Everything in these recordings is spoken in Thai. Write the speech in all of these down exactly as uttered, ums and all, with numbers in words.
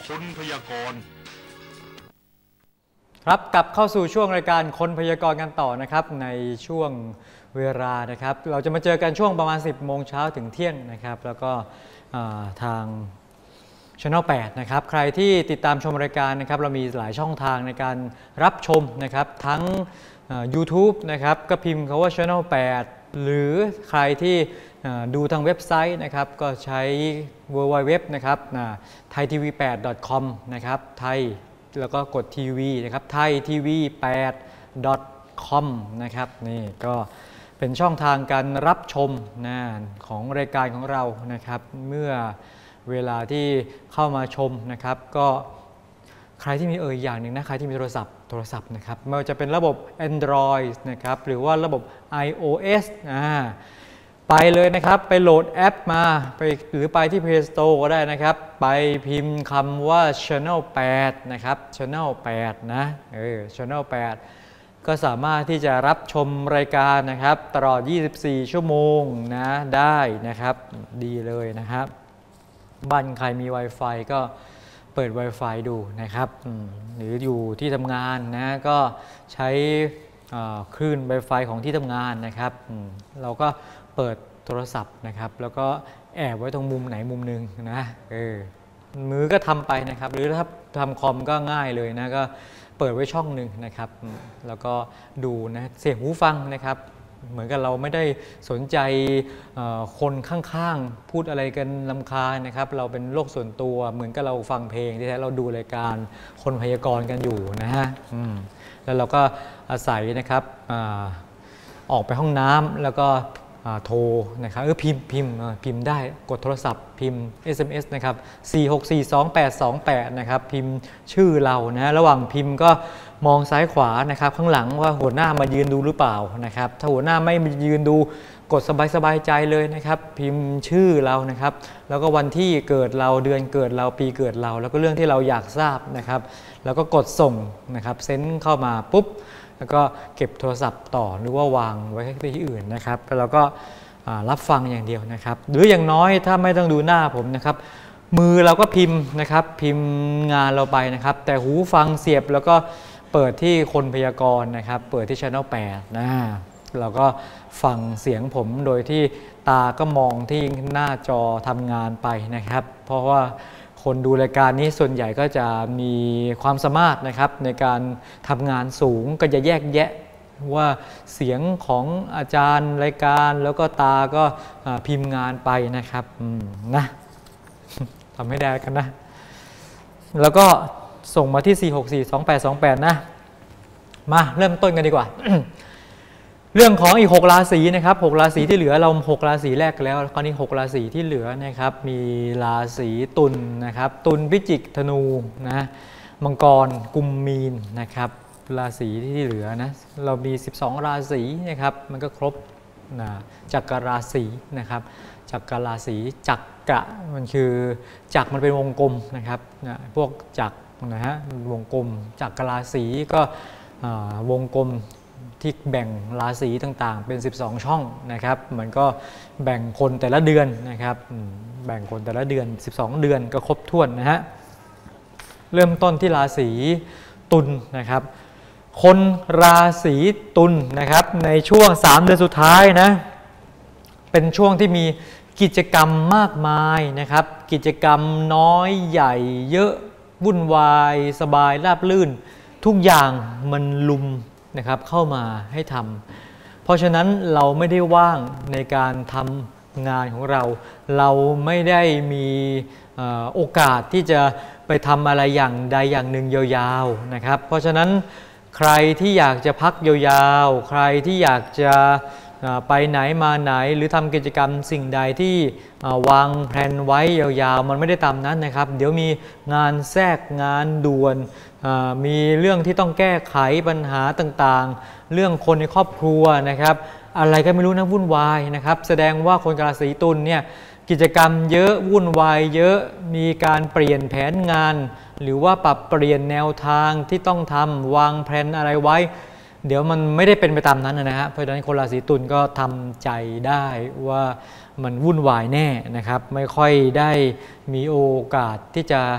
คนพยากรณ์ครับกลับเข้าสู่ช่วงรายการคนพยากรณ์กันต่อนะครับในช่วงเวลานะครับเราจะมาเจอกันช่วงประมาณสิบโมงเช้าถึงเที่ยงนะครับแล้วก็ทางช่องแปดนะครับใครที่ติดตามชมรายการนะครับเรามีหลายช่องทางในการรับชมนะครับทั้ง ยูทูบ นะครับก็พิมพ์คำว่า ช่องแปด หรือใครที่ดูทางเว็บไซต์นะครับก็ใช้ ดับเบิลยู ดับเบิลยู ดับเบิลยู นะครับไทยทีวีแปด ดอท คอม นะครับไทยแล้วก็กดทีวีนะครับไทยทีวีแปด ดอท คอม นะครับนี่ก็เป็นช่องทางการรับชมนะของรายการของเรานะครับเมื่อเวลาที่เข้ามาชมนะครับก็ใครที่มีเอ่ยอย่างหนึ่งนะใครที่มีโทรศัพท์โทรศัพท์นะครับไม่ว่าจะเป็นระบบ Android นะครับหรือว่าระบบ iOS อ่าไปเลยนะครับไปโหลดแอปมาไปหรือไปที่ Play Store ก็ได้นะครับไปพิมพ์คำว่า Channel แปด นะครับ Channel แปด นะเออ Channel แปด ก็สามารถที่จะรับชมรายการนะครับตลอดยี่สิบสี่ชั่วโมงนะได้นะครับดีเลยนะครับบ้านใครมี Wi-Fi ก็เปิด Wi-Fi ดูนะครับหรืออยู่ที่ทำงานนะก็ใช้คลื่น Wi-Fi ของที่ทำงานนะครับเราก็เปิดโทรศัพท์นะครับแล้วก็แอบไว้ตรงมุมไหนมุมหนึ่งนะเออมือก็ทำไปนะครับหรือถ้าทำคอมก็ง่ายเลยนะก็เปิดไว้ช่องหนึ่งนะครับแล้วก็ดูนะเสียงหูฟังนะครับเหมือนกับเราไม่ได้สนใจคนข้างๆพูดอะไรกันรำคาญนะครับเราเป็นโลกส่วนตัวเหมือนกับเราฟังเพลงที่แท้เราดูรายการคนพยากรณ์กันอยู่นะฮะแล้วเราก็อาศัยนะครับออกไปห้องน้ำแล้วก็โทรนะครับเออพิมพ์พิมพ์พิมพ์ได้กดโทรศัพท์พิมพ์ เอส เอ็ม เอส นะครับสี่ หก สี่ สอง แปด สอง แปดนะครับพิมพ์ชื่อเรานะระหว่างพิมพ์ก็มองซ้ายขวานะครับข้างหลังว่าหัวหน้ามายืนดูหรือเปล่านะครับถ้าหัวหน้าไม่ยืนดูกดสบายๆใจเลยนะครับพิมพ์ชื่อเรานะครับแล้วก็วันที่เกิดเราเดือนเกิดเราปีเกิดเราแล้วก็เรื่องที่เราอยากทราบนะครับแล้วก็กดส่งนะครับเซ็นเข้ามาปุ๊บแล้วก็เก็บโทรศัพท์ต่อหรือว่าวางไว้ที่อื่นนะครับแล้วก็รับฟังอย่างเดียวนะครับหรืออย่างน้อยถ้าไม่ต้องดูหน้าผมนะครับมือเราก็พิมพ์นะครับพิมพ์งานเราไปนะครับแต่หูฟังเสียบแล้วก็เปิดที่คนพยากรณ์นะครับเปิดที่ Channel แปดนะเราก็ฟังเสียงผมโดยที่ตาก็มองที่หน้าจอทำงานไปนะครับเพราะว่าคนดูรายการนี้ส่วนใหญ่ก็จะมีความสามารถนะครับในการทำงานสูงก็จะแยกแยะว่าเสียงของอาจารย์รายการแล้วก็ตาก็พิมพ์งานไปนะครับนะทำให้ได้กันนะแล้วก็ส่งมาที่ สี่ หก สี่ สอง แปด สอง แปด นะมาเริ่มต้นกันดีกว่า เรื่องของอีกหกราศีนะครับหกราศีที่เหลือเราหกราศีแรกแล้วตอนนี้หกราศีที่เหลือนะครับมีราศีตุลนะครับตุลพิจิกธนูนะมังกรกุมมีนนะครับราศีที่เหลือนะเรามีสิบสองราศีนะครับมันก็ครบนะจักรราศีนะครับจักรราศีจักกะมันคือจักรมันเป็นวงกลมนะครับนะพวกจักรนะฮะวงกลมจักรราศีก็วงกลมที่แบ่งราศีต่างๆเป็นสิบสองช่องนะครับมันก็แบ่งคนแต่ละเดือนนะครับแบ่งคนแต่ละเดือนสิบสองเดือนก็ครบถ้วนนะฮะเริ่มต้นที่ราศีตุลนะครับคนราศีตุลนะครับในช่วงสามเดือนสุดท้ายนะเป็นช่วงที่มีกิจกรรมมากมายนะครับกิจกรรมน้อยใหญ่เยอะวุ่นวายสบายราบรื่นทุกอย่างมันลุมนะครับเข้ามาให้ทำเพราะฉะนั้นเราไม่ได้ว่างในการทำงานของเราเราไม่ได้มีโอกาสที่จะไปทำอะไรอย่างใดอย่างหนึ่งยาวๆนะครับเพราะฉะนั้นใครที่อยากจะพักยาวๆใครที่อยากจะไปไหนมาไหนหรือทำกิจกรรมสิ่งใดที่วางแผนไว้ยาวๆมันไม่ได้ตามนั้นนะครับเดี๋ยวมีงานแทรกงานด่วนมีเรื่องที่ต้องแก้ไขปัญหาต่างๆเรื่องคนในครอบครัวนะครับอะไรก็ไม่รู้นะวุ่นวายนะครับแสดงว่าคนราศีตุลเนี่ยกิจกรรมเยอะวุ่นวายเยอะมีการเปลี่ยนแผนงานหรือว่าปรับเปลี่ยนแนวทางที่ต้องทำวางแผนอะไรไว้เดี๋ยวมันไม่ได้เป็นไปตามนั้นนะฮะเพราะฉะนั้นคนราศีตุลก็ทำใจได้ว่ามันวุ่นวายแน่นะครับไม่ค่อยได้มีโอกาสที่จะ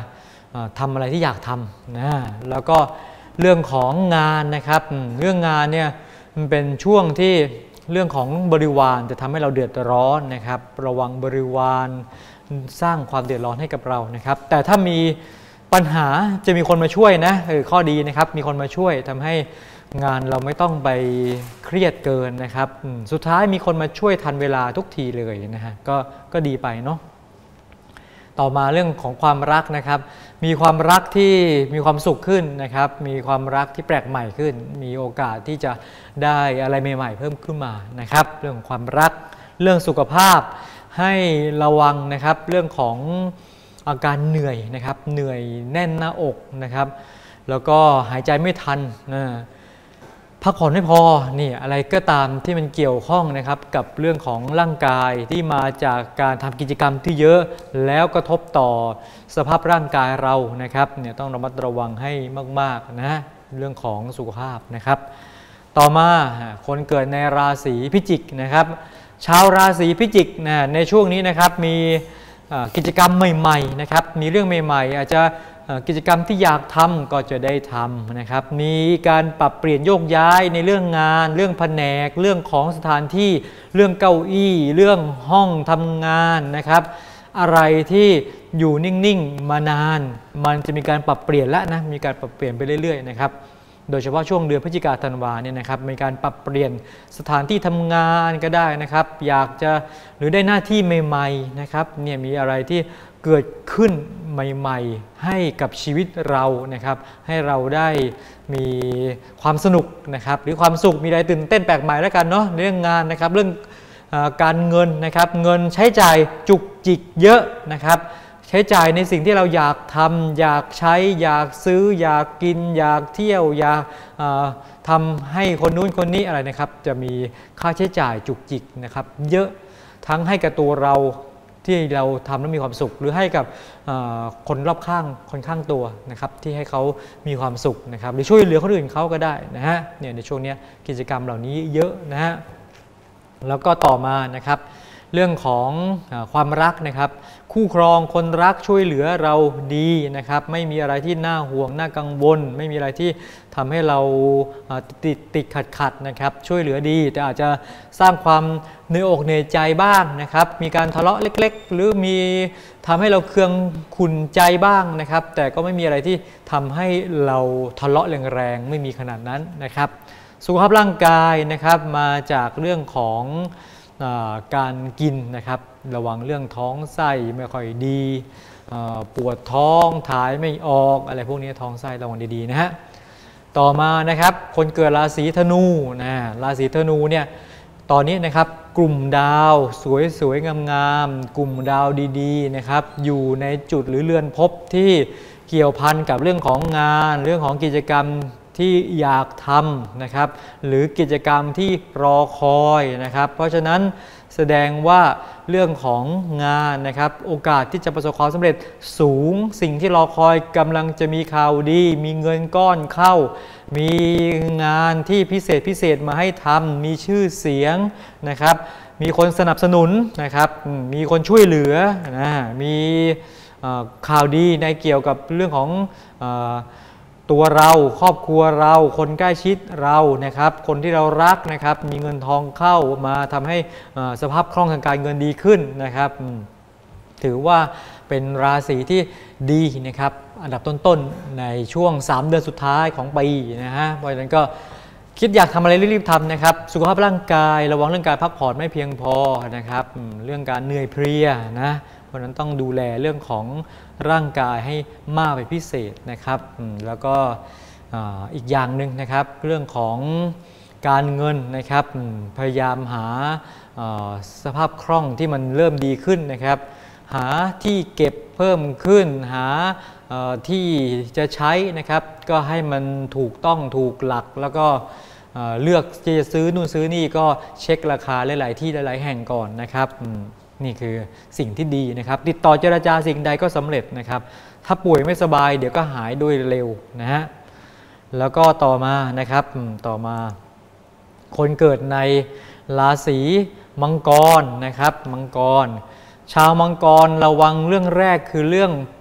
ทำอะไรที่อยากทำนะแล้วก็เรื่องของงานนะครับเรื่องงานเนี่ยมันเป็นช่วงที่เรื่องของบริวารจะทำให้เราเดือดร้อนนะครับระวังบริวารสร้างความเดือดร้อนให้กับเรานะครับแต่ถ้ามีปัญหาจะมีคนมาช่วยนะเออข้อดีนะครับมีคนมาช่วยทำให้งานเราไม่ต้องไปเครียดเกินนะครับสุดท้ายมีคนมาช่วยทันเวลาทุกทีเลยนะฮะก็ก็ดีไปเนาะต่อมาเรื่องของความรักนะครับมีความรักที่มีความสุขขึ้นนะครับมีความรักที่แปลกใหม่ขึ้นมีโอกาสที่จะได้อะไรใหม่ๆเพิ่มขึ้นมานะครับเรื่องของความรักเรื่องสุขภาพให้ระวังนะครับเรื่องของอาการเหนื่อยนะครับเหนื่อยแน่นหน้าอกนะครับแล้วก็หายใจไม่ทันนะพักผ่อนไม่พอนี่อะไรก็ตามที่มันเกี่ยวข้องนะครับกับเรื่องของร่างกายที่มาจากการทำกิจกรรมที่เยอะแล้วกระทบต่อสภาพร่างกายเรานะครับเนี่ยต้องระมัดระวังให้มากๆนะเรื่องของสุขภาพนะครับต่อมาคนเกิดในราศีพิจิกนะครับชาวราศีพิจิกนะในช่วงนี้นะครับมีกิจกรรมใหม่ๆนะครับมีเรื่องใหม่ๆอาจจะกิจกรรมที่อยากทำก็จะได้ทำนะครับมีการปรับเปลี่ยนโยกย้ายในเรื่องงานเรื่องแผนกเรื่องของสถานที่เรื่องเก้าอี้เรื่องห้องทำงานนะครับอะไรที่อยู่นิ่งๆมานานมันจะมีการปรับเปลี่ยนแล้วนะมีการปรับเปลี่ยนไปเรื่อยๆนะครับโดยเฉพาะช่วงเดือนพฤศจิกาธันวาเนี่ยนะครับมีการปรับเปลี่ยนสถานที่ทำงานก็ได้นะครับอยากจะหรือได้หน้าที่ใหม่ๆนะครับเนี่ยมีอะไรที่เกิดขึ้นใหม่ๆให้กับชีวิตเรานะครับให้เราได้มีความสนุกนะครับหรือความสุขมีอะไรตื่นเต้นแปลกใหม่แล้วกันเนาะเรื่องงานนะครับเรื่องการเงินนะครับเงินใช้จ่ายจุกจิกเยอะนะครับใช้จ่ายในสิ่งที่เราอยากทำอยากใช้อยากซื้ออยากกินอยากเที่ยวอยากทำให้คนนู้นคนนี้อะไรนะครับจะมีค่าใช้จ่ายจุกจิกนะครับเยอะทั้งให้กับตัวเราที่เราทำแล้วมีความสุขหรือให้กับคนรอบข้างคนข้างตัวนะครับที่ให้เขามีความสุขนะครับหรือช่วยเหลือคนอื่นเขาก็ได้นะฮะเนี่ยในช่วงนี้กิจกรรมเหล่านี้เยอะนะฮะแล้วก็ต่อมานะครับเรื่องของความรักนะครับคู่ครองคนรักช่วยเหลือเราดีนะครับไม่มีอะไรที่น่าห่วงน่ากังวลไม่มีอะไรที่ทำให้เราติดติดขัดขัดนะครับช่วยเหลือดีแต่อาจจะสร้างความเหนื่อยอกเหนื่อยใจบ้างนะครับมีการทะเลาะเล็กๆหรือมีทำให้เราเคืองขุ่นใจบ้างนะครับแต่ก็ไม่มีอะไรที่ทำให้เราทะเลาะแรงๆไม่มีขนาดนั้นนะครับสุขภาพร่างกายนะครับมาจากเรื่องของการกินนะครับระวังเรื่องท้องไส้ไม่ค่อยดีปวดท้องถ่ายไม่ออกอะไรพวกนี้ท้องไส้ระวังดีๆนะฮะต่อมานะครับคนเกิดราศีธนูนะราศีธนูเนี่ยตอนนี้นะครับกลุ่มดาวสวยๆงามๆกลุ่มดาวดีๆนะครับอยู่ในจุดหรือเรือนภพที่เกี่ยวพันกับเรื่องของงานเรื่องของกิจกรรมที่อยากทำนะครับหรือกิจกรรมที่รอคอยนะครับเพราะฉะนั้นแสดงว่าเรื่องของงานนะครับโอกาสที่จะประสบความสำเร็จสูงสิ่งที่รอคอยกำลังจะมีข่าวดีมีเงินก้อนเข้ามีงานที่พิเศษพิเศษมาให้ทำมีชื่อเสียงนะครับมีคนสนับสนุนนะครับมีคนช่วยเหลือนะมีข่าวดีในเกี่ยวกับเรื่องของตัวเราครอบครัวเราคนใกล้ชิดเรานะครับคนที่เรารักนะครับมีเงินทองเข้ามาทำให้สภาพคล่องทางการเงินดีขึ้นนะครับถือว่าเป็นราศีที่ดีนะครับอันดับต้นๆในช่วงสามเดือนสุดท้ายของปีนะฮะเพราะฉะนั้นก็คิดอยากทำอะไรรีบๆทำนะครับสุขภาพร่างกายระวังเรื่องการพักผ่อนไม่เพียงพอนะครับเรื่องการเหนื่อยเพลียนะเพราะนั้นต้องดูแลเรื่องของร่างกายให้มากเป็นพิเศษนะครับแล้วก็อีกอย่างหนึ่งนะครับเรื่องของการเงินนะครับพยายามหาสภาพคล่องที่มันเริ่มดีขึ้นนะครับหาที่เก็บเพิ่มขึ้นหาที่จะใช้นะครับก็ให้มันถูกต้องถูกหลักแล้วก็เลือกจะซื้อนู่นซื้อนี่ก็เช็คราคาหลายๆที่หลายๆแห่งก่อนนะครับนี่คือสิ่งที่ดีนะครับติดต่อเจรจาสิ่งใดก็สำเร็จนะครับถ้าป่วยไม่สบายเดี๋ยวก็หายโดยเร็วนะฮะแล้วก็ต่อมานะครับต่อมาคนเกิดในราศีมังกรนะครับมังกรชาวมังกรระวังเรื่องแรกคือเรื่อง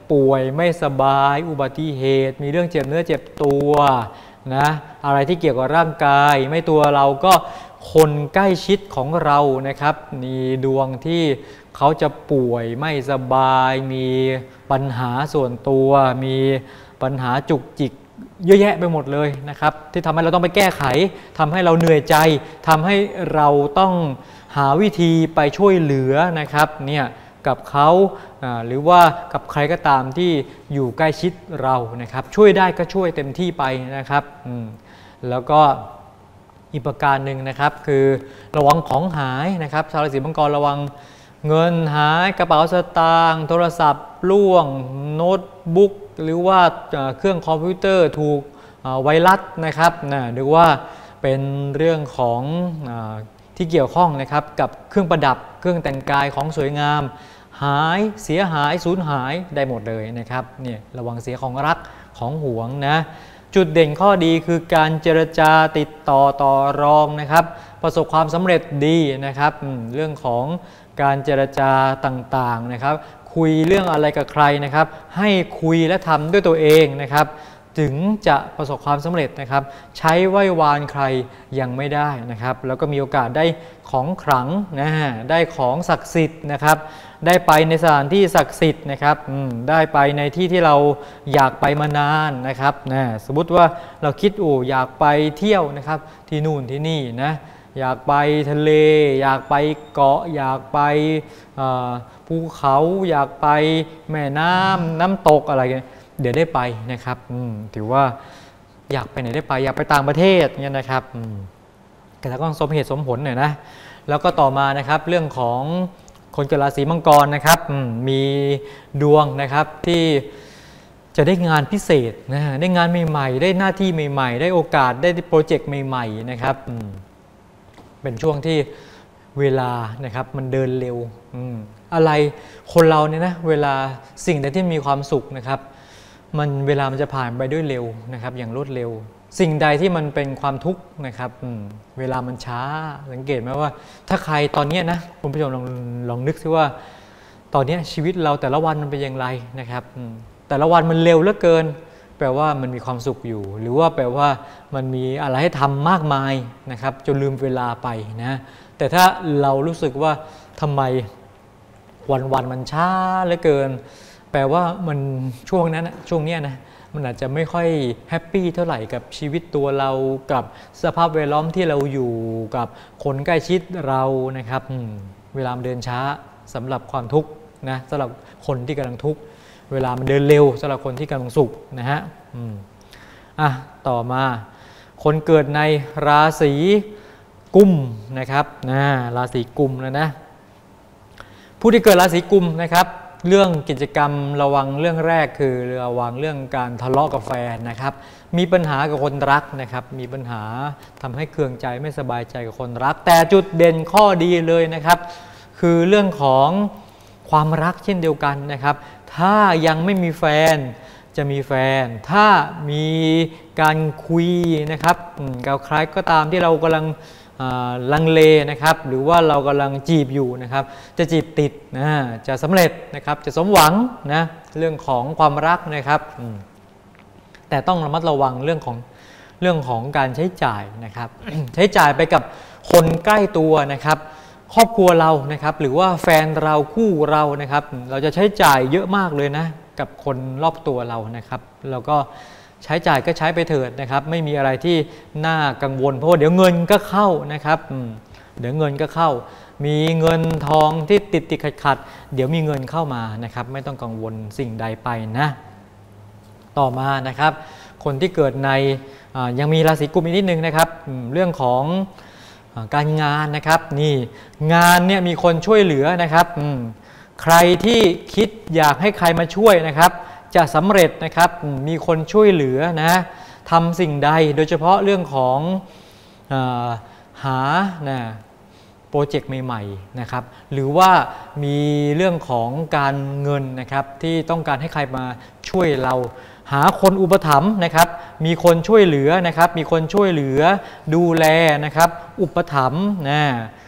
ป่วยไม่สบายอุบัติเหตุมีเรื่องเจ็บเนื้อเจ็บตัวนะอะไรที่เกี่ยวกับร่างกายไม่ตัวเราก็คนใกล้ชิดของเรานะครับมีดวงที่เขาจะป่วยไม่สบายมีปัญหาส่วนตัวมีปัญหาจุกจิกเยอะแยะไปหมดเลยนะครับที่ทำให้เราต้องไปแก้ไขทำให้เราเหนื่อยใจทำให้เราต้องหาวิธีไปช่วยเหลือนะครับเนี่ยกับเขาหรือว่ากับใครก็ตามที่อยู่ใกล้ชิดเรานะครับช่วยได้ก็ช่วยเต็มที่ไปนะครับแล้วก็อีกประการหนึ่งนะครับคือระวังของหายนะครับชาวราศีมังกรระวังเงินหายกระเป๋าสตางค์โทรศัพท์ล่วงโน้ตบุ๊กหรือว่าเครื่องคอมพิวเตอร์ถูกไวรัสนะครับนะหรือว่าเป็นเรื่องของที่เกี่ยวข้องนะครับกับเครื่องประดับเครื่องแต่งกายของสวยงามหายเสียหายสูญหายได้หมดเลยนะครับเนี่ยระวังเสียของรักของหวงนะจุดเด่นข้อดีคือการเจรจาติดต่อต่อรองนะครับประสบความสำเร็จดีนะครับเรื่องของการเจรจาต่างๆนะครับคุยเรื่องอะไรกับใครนะครับให้คุยและทำด้วยตัวเองนะครับถึงจะประสบความสำเร็จนะครับใช้ไหว้วานใครยังไม่ได้นะครับแล้วก็มีโอกาสได้ของขลังนะฮะได้ของศักดิ์สิทธิ์นะครับได้ไปในสถานที่ศักดิ์สิทธิ์นะครับได้ไปในที่ที่เราอยากไปมานานนะครับนะสมมติว่าเราคิดโอ้อยากไปเที่ยวนะครับที่นู่นที่นี่นะอยากไปทะเลอยากไปเกาะอยากไปภูเขาอยากไปแม่น้ำน้ำตกอะไรเดี๋ยวได้ไปนะครับถือว่าอยากไปไหนได้ไปอยากไปต่างประเทศเนี่ยนะครับแต่ก็ต้องสมเหตุสมผลหน่อยนะแล้วก็ต่อมานะครับเรื่องของคนเกิดราศีมังกรนะครับมีดวงนะครับที่จะได้งานพิเศษนะได้งานใหม่ๆได้หน้าที่ใหม่ๆได้โอกาสได้โปรเจกต์ใหม่ๆนะครับเป็นช่วงที่เวลานะครับมันเดินเร็วอะไรคนเราเนี่ยนะเวลาสิ่งใดที่มีความสุขนะครับมันเวลามันจะผ่านไปด้วยเร็วนะครับอย่างรวดเร็วสิ่งใดที่มันเป็นความทุกข์นะครับเวลามันช้าสังเกตไหมว่าถ้าใครตอนนี้นะคุณผู้ชมลองลองนึกซิว่าตอนนี้ชีวิตเราแต่ละวันมันเป็นอย่างไรนะครับแต่ละวันมันเร็วเหลือเกินแปลว่ามันมีความสุขอยู่หรือว่าแปลว่ามันมีอะไรให้ทำมากมายนะครับจนลืมเวลาไปนะแต่ถ้าเรารู้สึกว่าทำไมวันๆมันช้าเหลือเกินแปลว่ามันช่วงนั้นช่วงนี้นะมันอาจจะไม่ค่อยแฮปปี้เท่าไหร่กับชีวิตตัวเรากับสภาพแวดล้อมที่เราอยู่กับคนใกล้ชิดเรานะครับเวลามันเดินช้าสำหรับความทุกข์นะสำหรับคนที่กำลังทุกข์เวลามันเดินเร็วสำหรับคนที่กำลังสุขนะฮะอ่ะต่อมาคนเกิดในราศีกุมนะครับนะราศีกุมแล้วนะผู้ที่เกิดราศีกุมนะครับเรื่องกิจกรรมระวังเรื่องแรกคือระวังเรื่องการทะเลาะกับแฟนนะครับมีปัญหากับคนรักนะครับมีปัญหาทำให้เคืองใจไม่สบายใจกับคนรักแต่จุดเด่นข้อดีเลยนะครับคือเรื่องของความรักเช่นเดียวกันนะครับถ้ายังไม่มีแฟนจะมีแฟนถ้ามีการคุยนะครับกับใครก็ตามที่เรากำลังลังเลนะครับหรือว่าเรากำลังจีบอยู่นะครับจะจีบติดนะจะสำเร็จนะครับจะสมหวังนะเรื่องของความรักนะครับแต่ต้องระมัดระวังเรื่องของเรื่องของการใช้จ่ายนะครับ ใช้จ่ายไปกับคนใกล้ตัวนะครับครอบครัวเรานะครับหรือว่าแฟนเราคู่เรานะครับเราจะใช้จ่ายเยอะมากเลยนะกับคนรอบตัวเรานะครับแล้วก็ใช้จ่ายก็ใช้ไปเถิดนะครับไม่มีอะไรที่น่ากังวลเพราะว่าเดี๋ยวเงินก็เข้านะครับเดี๋ยวเงินก็เข้ามีเงินทองที่ติดติดขัดขัดเดี๋ยวมีเงินเข้ามานะครับไม่ต้องกังวลสิ่งใดไปนะต่อมานะครับคนที่เกิดในยังมีราศีกุมอีกนิดนึงนะครับเรื่องของการงานนะครับนี่งานเนี่ยมีคนช่วยเหลือนะครับใครที่คิดอยากให้ใครมาช่วยนะครับจะสำเร็จนะครับมีคนช่วยเหลือนะทำสิ่งใดโดยเฉพาะเรื่องของอาหานะโปรเจกต์ใหม่ๆนะครับหรือว่ามีเรื่องของการเงินนะครับที่ต้องการให้ใครมาช่วยเราหาคนอุปถัมภ์นะครับมีคนช่วยเหลือนะครับมีคนช่วยเหลือดูแลนะครับอุปถัมภ์นะ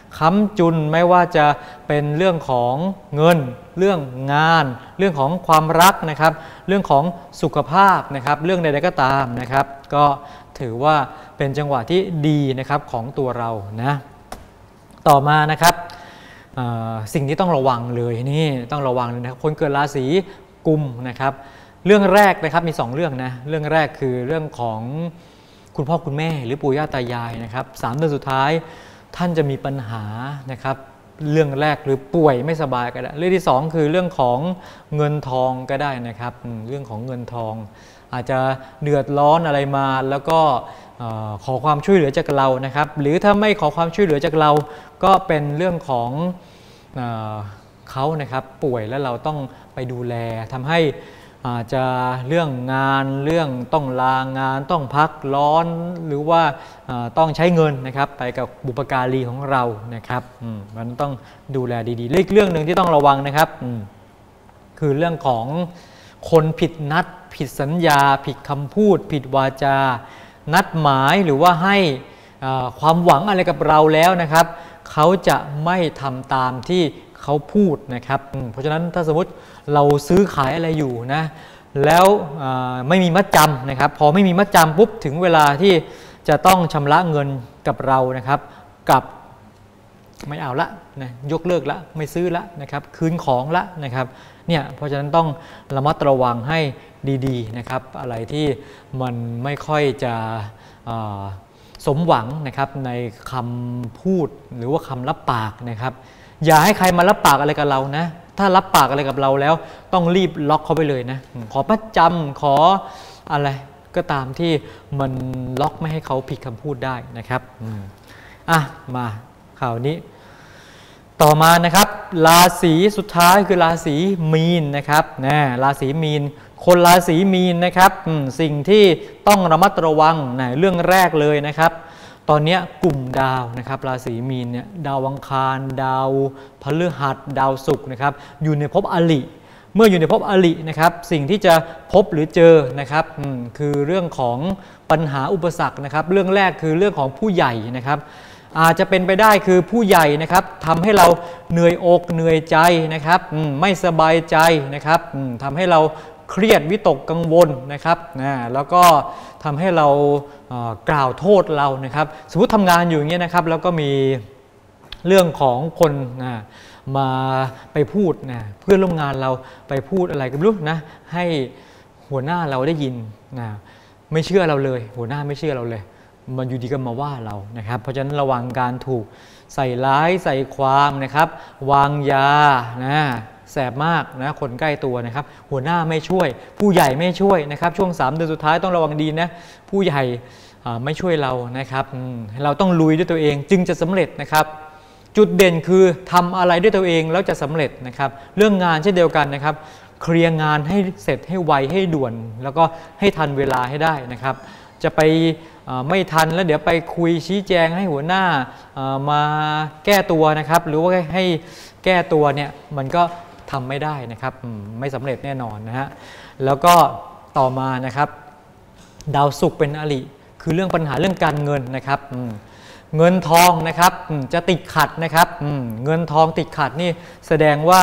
ค้ำจุนไม่ว่าจะเป็นเรื่องของเงินเรื่องงานเรื่องของความรักนะครับเรื่องของสุขภาพนะครับเรื่องใดๆก็ตามนะครับก็ถือว่าเป็นจังหวะที่ดีนะครับของตัวเรานะต่อมานะครับสิ่งที่ต้องระวังเลยนี่ต้องระวังเลยนะครับคนเกิดราศีกุมนะครับเรื่องแรกนะครับมีสองเรื่องนะเรื่องแรกคือเรื่องของคุณพ่อคุณแม่หรือปู่ย่าตายายนะครับสามเดือนสุดท้ายท่านจะมีปัญหานะครับเรื่องแรกหรือป่วยไม่สบายก็ได้เรื่องที่สองคือเรื่องของเงินทองก็ได้นะครับเรื่องของเงินทองอาจจะเดือดร้อนอะไรมาแล้วก็ขอความช่วยเหลือจากเรานะครับหรือถ้าไม่ขอความช่วยเหลือจากเราก็เป็นเรื่องของเขานะครับป่วยแล้วเราต้องไปดูแลทำให้อาจจะเรื่องงานเรื่องต้องลางานต้องพักร้อนหรือว่าต้องใช้เงินนะครับไปกับบุปการีของเรานะครับมันต้องดูแลดีๆอีกเรื่องหนึ่งที่ต้องระวังนะครับคือเรื่องของคนผิดนัดผิดสัญญาผิดคำพูดผิดวาจานัดหมายหรือว่าให้ความหวังอะไรกับเราแล้วนะครับเขาจะไม่ทำตามที่เขาพูดนะครับเพราะฉะนั้นถ้าสมมติเราซื้อขายอะไรอยู่นะแล้วไม่มีมัดจำนะครับพอไม่มีมัดจำปุ๊บถึงเวลาที่จะต้องชำระเงินกับเรานะครับกับไม่เอาละนะยกเลิกละไม่ซื้อละนะครับคืนของละนะครับเนี่ยเพราะฉะนั้นต้องระมัดระวังให้ดีๆนะครับอะไรที่มันไม่ค่อยจะสมหวังนะครับในคำพูดหรือว่าคำรับปากนะครับอย่าให้ใครมารับปากอะไรกับเรานะถ้ารับปากอะไรกับเราแล้วต้องรีบล็อกเขาไปเลยนะขอมัดจำขออะไรก็ตามที่มันล็อกไม่ให้เขาผิดคำพูดได้นะครับอ่ะมาข่าวนี้ต่อมานะครับราศีสุดท้ายคือราศีมีนนะครับนะราศีมีนคนราศีมีนนะครับสิ่งที่ต้องระมัดระวังนะเรื่องแรกเลยนะครับตอนนี้กลุ่มดาวนะครับราศีมีนเนี่ยดาวอังคารดาวพฤหัสดาวศุกร์นะครับอยู่ในภพอริเมื่ออยู่ในภพอรินะครับสิ่งที่จะพบหรือเจอนะครับคือเรื่องของปัญหาอุปสรรคนะครับเรื่องแรกคือเรื่องของผู้ใหญ่นะครับอาจจะเป็นไปได้คือผู้ใหญ่นะครับทำให้เราเหนื่อยอกเหนื่อยใจนะครับไม่สบายใจนะครับทำให้เราเครียดวิตกกังวลนะครับนะแล้วก็ทำให้เรากล่าวโทษเรานะครับสมมติทำงานอยู่อย่างเงี้ยนะครับแล้วก็มีเรื่องของคนนะมาไปพูดนะเพื่อนร่วมงานเราไปพูดอะไรก็ไม่รู้นะให้หัวหน้าเราได้ยินนะไม่เชื่อเราเลยหัวหน้าไม่เชื่อเราเลยมันอยู่ดีก็มาว่าเรานะครับเพราะฉะนั้นระวังการถูกใส่ร้ายใส่ความนะครับวางยานะแสบมากนะคนใกล้ตัวนะครับหัวหน้าไม่ช่วยผู้ใหญ่ไม่ช่วยนะครับช่วงสามเดือนสุดท้ายต้องระวังดีนะผู้ใหญ่ไม่ช่วยเรานะครับเราต้องลุยด้วยตัวเองจึงจะสำเร็จนะครับจุดเด่นคือทำอะไรด้วยตัวเองแล้วจะสำเร็จนะครับเรื่องงานเช่นเดียวกันนะครับเคลียร์งานให้เสร็จให้ไวให้ด่วนแล้วก็ให้ทันเวลาให้ได้นะครับจะไปไม่ทันแล้วเดี๋ยวไปคุยชี้แจงให้หัวหน้ามาแก้ตัวนะครับหรือว่าให้แก้ตัวเนี่ยมันก็ทำไม่ได้นะครับไม่สำเร็จแน่นอนนะฮะแล้วก็ต่อมานะครับดาวศุกร์เป็นอริคือเรื่องปัญหาเรื่องการเงินนะครับเงินทองนะครับจะติดขัดนะครับเงินทองติดขัดนี่แสดงว่า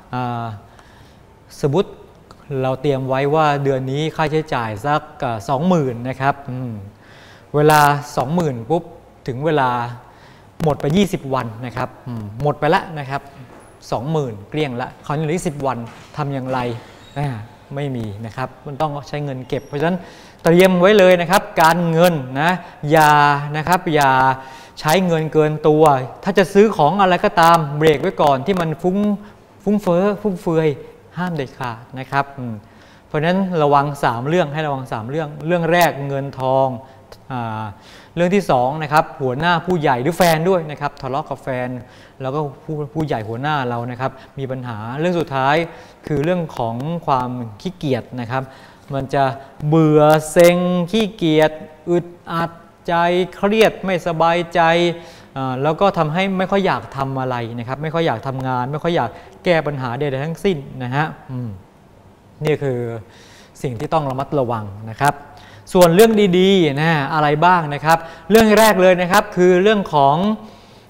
สมมติเราเตรียมไว้ว่าเดือนนี้ค่าใช้จ่ายสักสองหมื่นนะครับเวลา สองหมื่น ปุ๊บถึงเวลาหมดไปยี่สิบวันนะครับหมดไปแล้วนะครับสองหมื่น เกลี้ยงละคราวนี้เหลืออีกสิบวันทำอย่างไรไม่มีนะครับมันต้องใช้เงินเก็บเพราะฉะนั้นเตรียมไว้เลยนะครับการเงินนะอย่านะครับอย่าใช้เงินเกินตัวถ้าจะซื้อของอะไรก็ตามเบรกไว้ก่อนที่มันฟุ้งฟุ้งเฟ้อฟุ่มเฟือยห้ามเด็ดขาดนะครับเพราะฉะนั้นระวังสามเรื่องให้ระวังสามเรื่องเรื่องแรกเงินทองเรื่องที่สองนะครับหัวหน้าผู้ใหญ่หรือแฟนด้วยนะครับทะเลาะกับแฟนแล้วก็ผู้ผู้ใหญ่หัวหน้าเรานะครับมีปัญหาเรื่องสุดท้ายคือเรื่องของความขี้เกียจนะครับมันจะเบื่อเซ็งขี้เกียจอึดอัดใจเครียดไม่สบายใจแล้วก็ทำให้ไม่ค่อยอยากทำอะไรนะครับไม่ค่อยอยากทำงานไม่ค่อยอยากแก้ปัญหาใดๆทั้งสิ้นนะฮะนี่คือสิ่งที่ต้องระมัดระวังนะครับส่วนเรื่องดีๆนะอะไรบ้างนะครับเรื่องแรกเลยนะครับคือเรื่องของ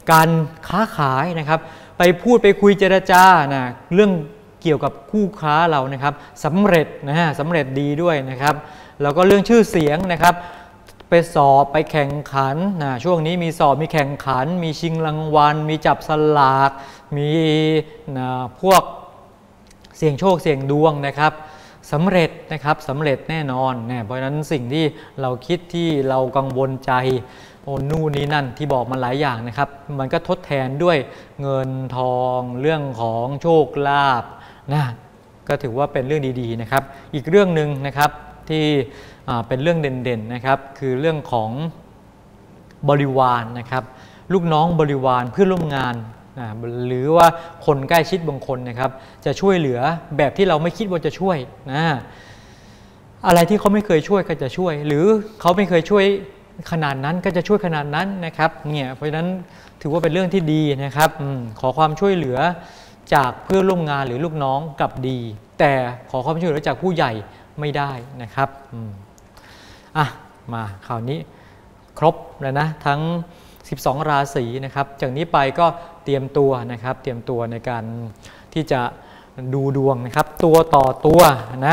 การค้าขายนะครับไปพูดไปคุยเจรจานะเรื่องเกี่ยวกับคู่ค้าเรานะครับสำเร็จนะฮะสำเร็จดีด้วยนะครับแล้วก็เรื่องชื่อเสียงนะครับไปสอบไปแข่งขันนะช่วงนี้มีสอบมีแข่งขันมีชิงรางวัลมีจับสลากมีนะพวกเสี่ยงโชคเสี่ยงดวงนะครับสำเร็จนะครับสำเร็จแน่นอนเนี่ยเพราะฉะนั้นสิ่งที่เราคิดที่เรากังวลใจโอ้นู่นนี่นั่นที่บอกมาหลายอย่างนะครับมันก็ทดแทนด้วยเงินทองเรื่องของโชคลาภนะก็ถือว่าเป็นเรื่องดีๆนะครับอีกเรื่องหนึ่งนะครับที่เป็นเรื่องเด่นๆนะครับคือเรื่องของบริวารนะครับลูกน้องบริวารเพื่อนร่วมงานหรือว่าคนใกล้ชิดบางคนนะครับจะช่วยเหลือแบบที่เราไม่คิดว่าจะช่วยนะอะไรที่เขาไม่เคยช่วยก็จะช่วยหรือเขาไม่เคยช่วยขนาดนั้นก็จะช่วยขนาดนั้นนะครับเนี่ยเพราะฉะนั้นถือว่าเป็นเรื่องที่ดีนะครับอขอความช่วยเหลือจากเพื่อนร่วมงานหรือลูกน้องกลับดีแต่ขอความช่วยเหลือจากผู้ใหญ่ไม่ได้นะครับอ่ะมาคราวนี้ครบแล้วนะทั้งสิบสองราศีนะครับจากนี้ไปก็เตรียมตัวนะครับเตรียมตัวในการที่จะดูดวงนะครับตัวต่อตัวนะ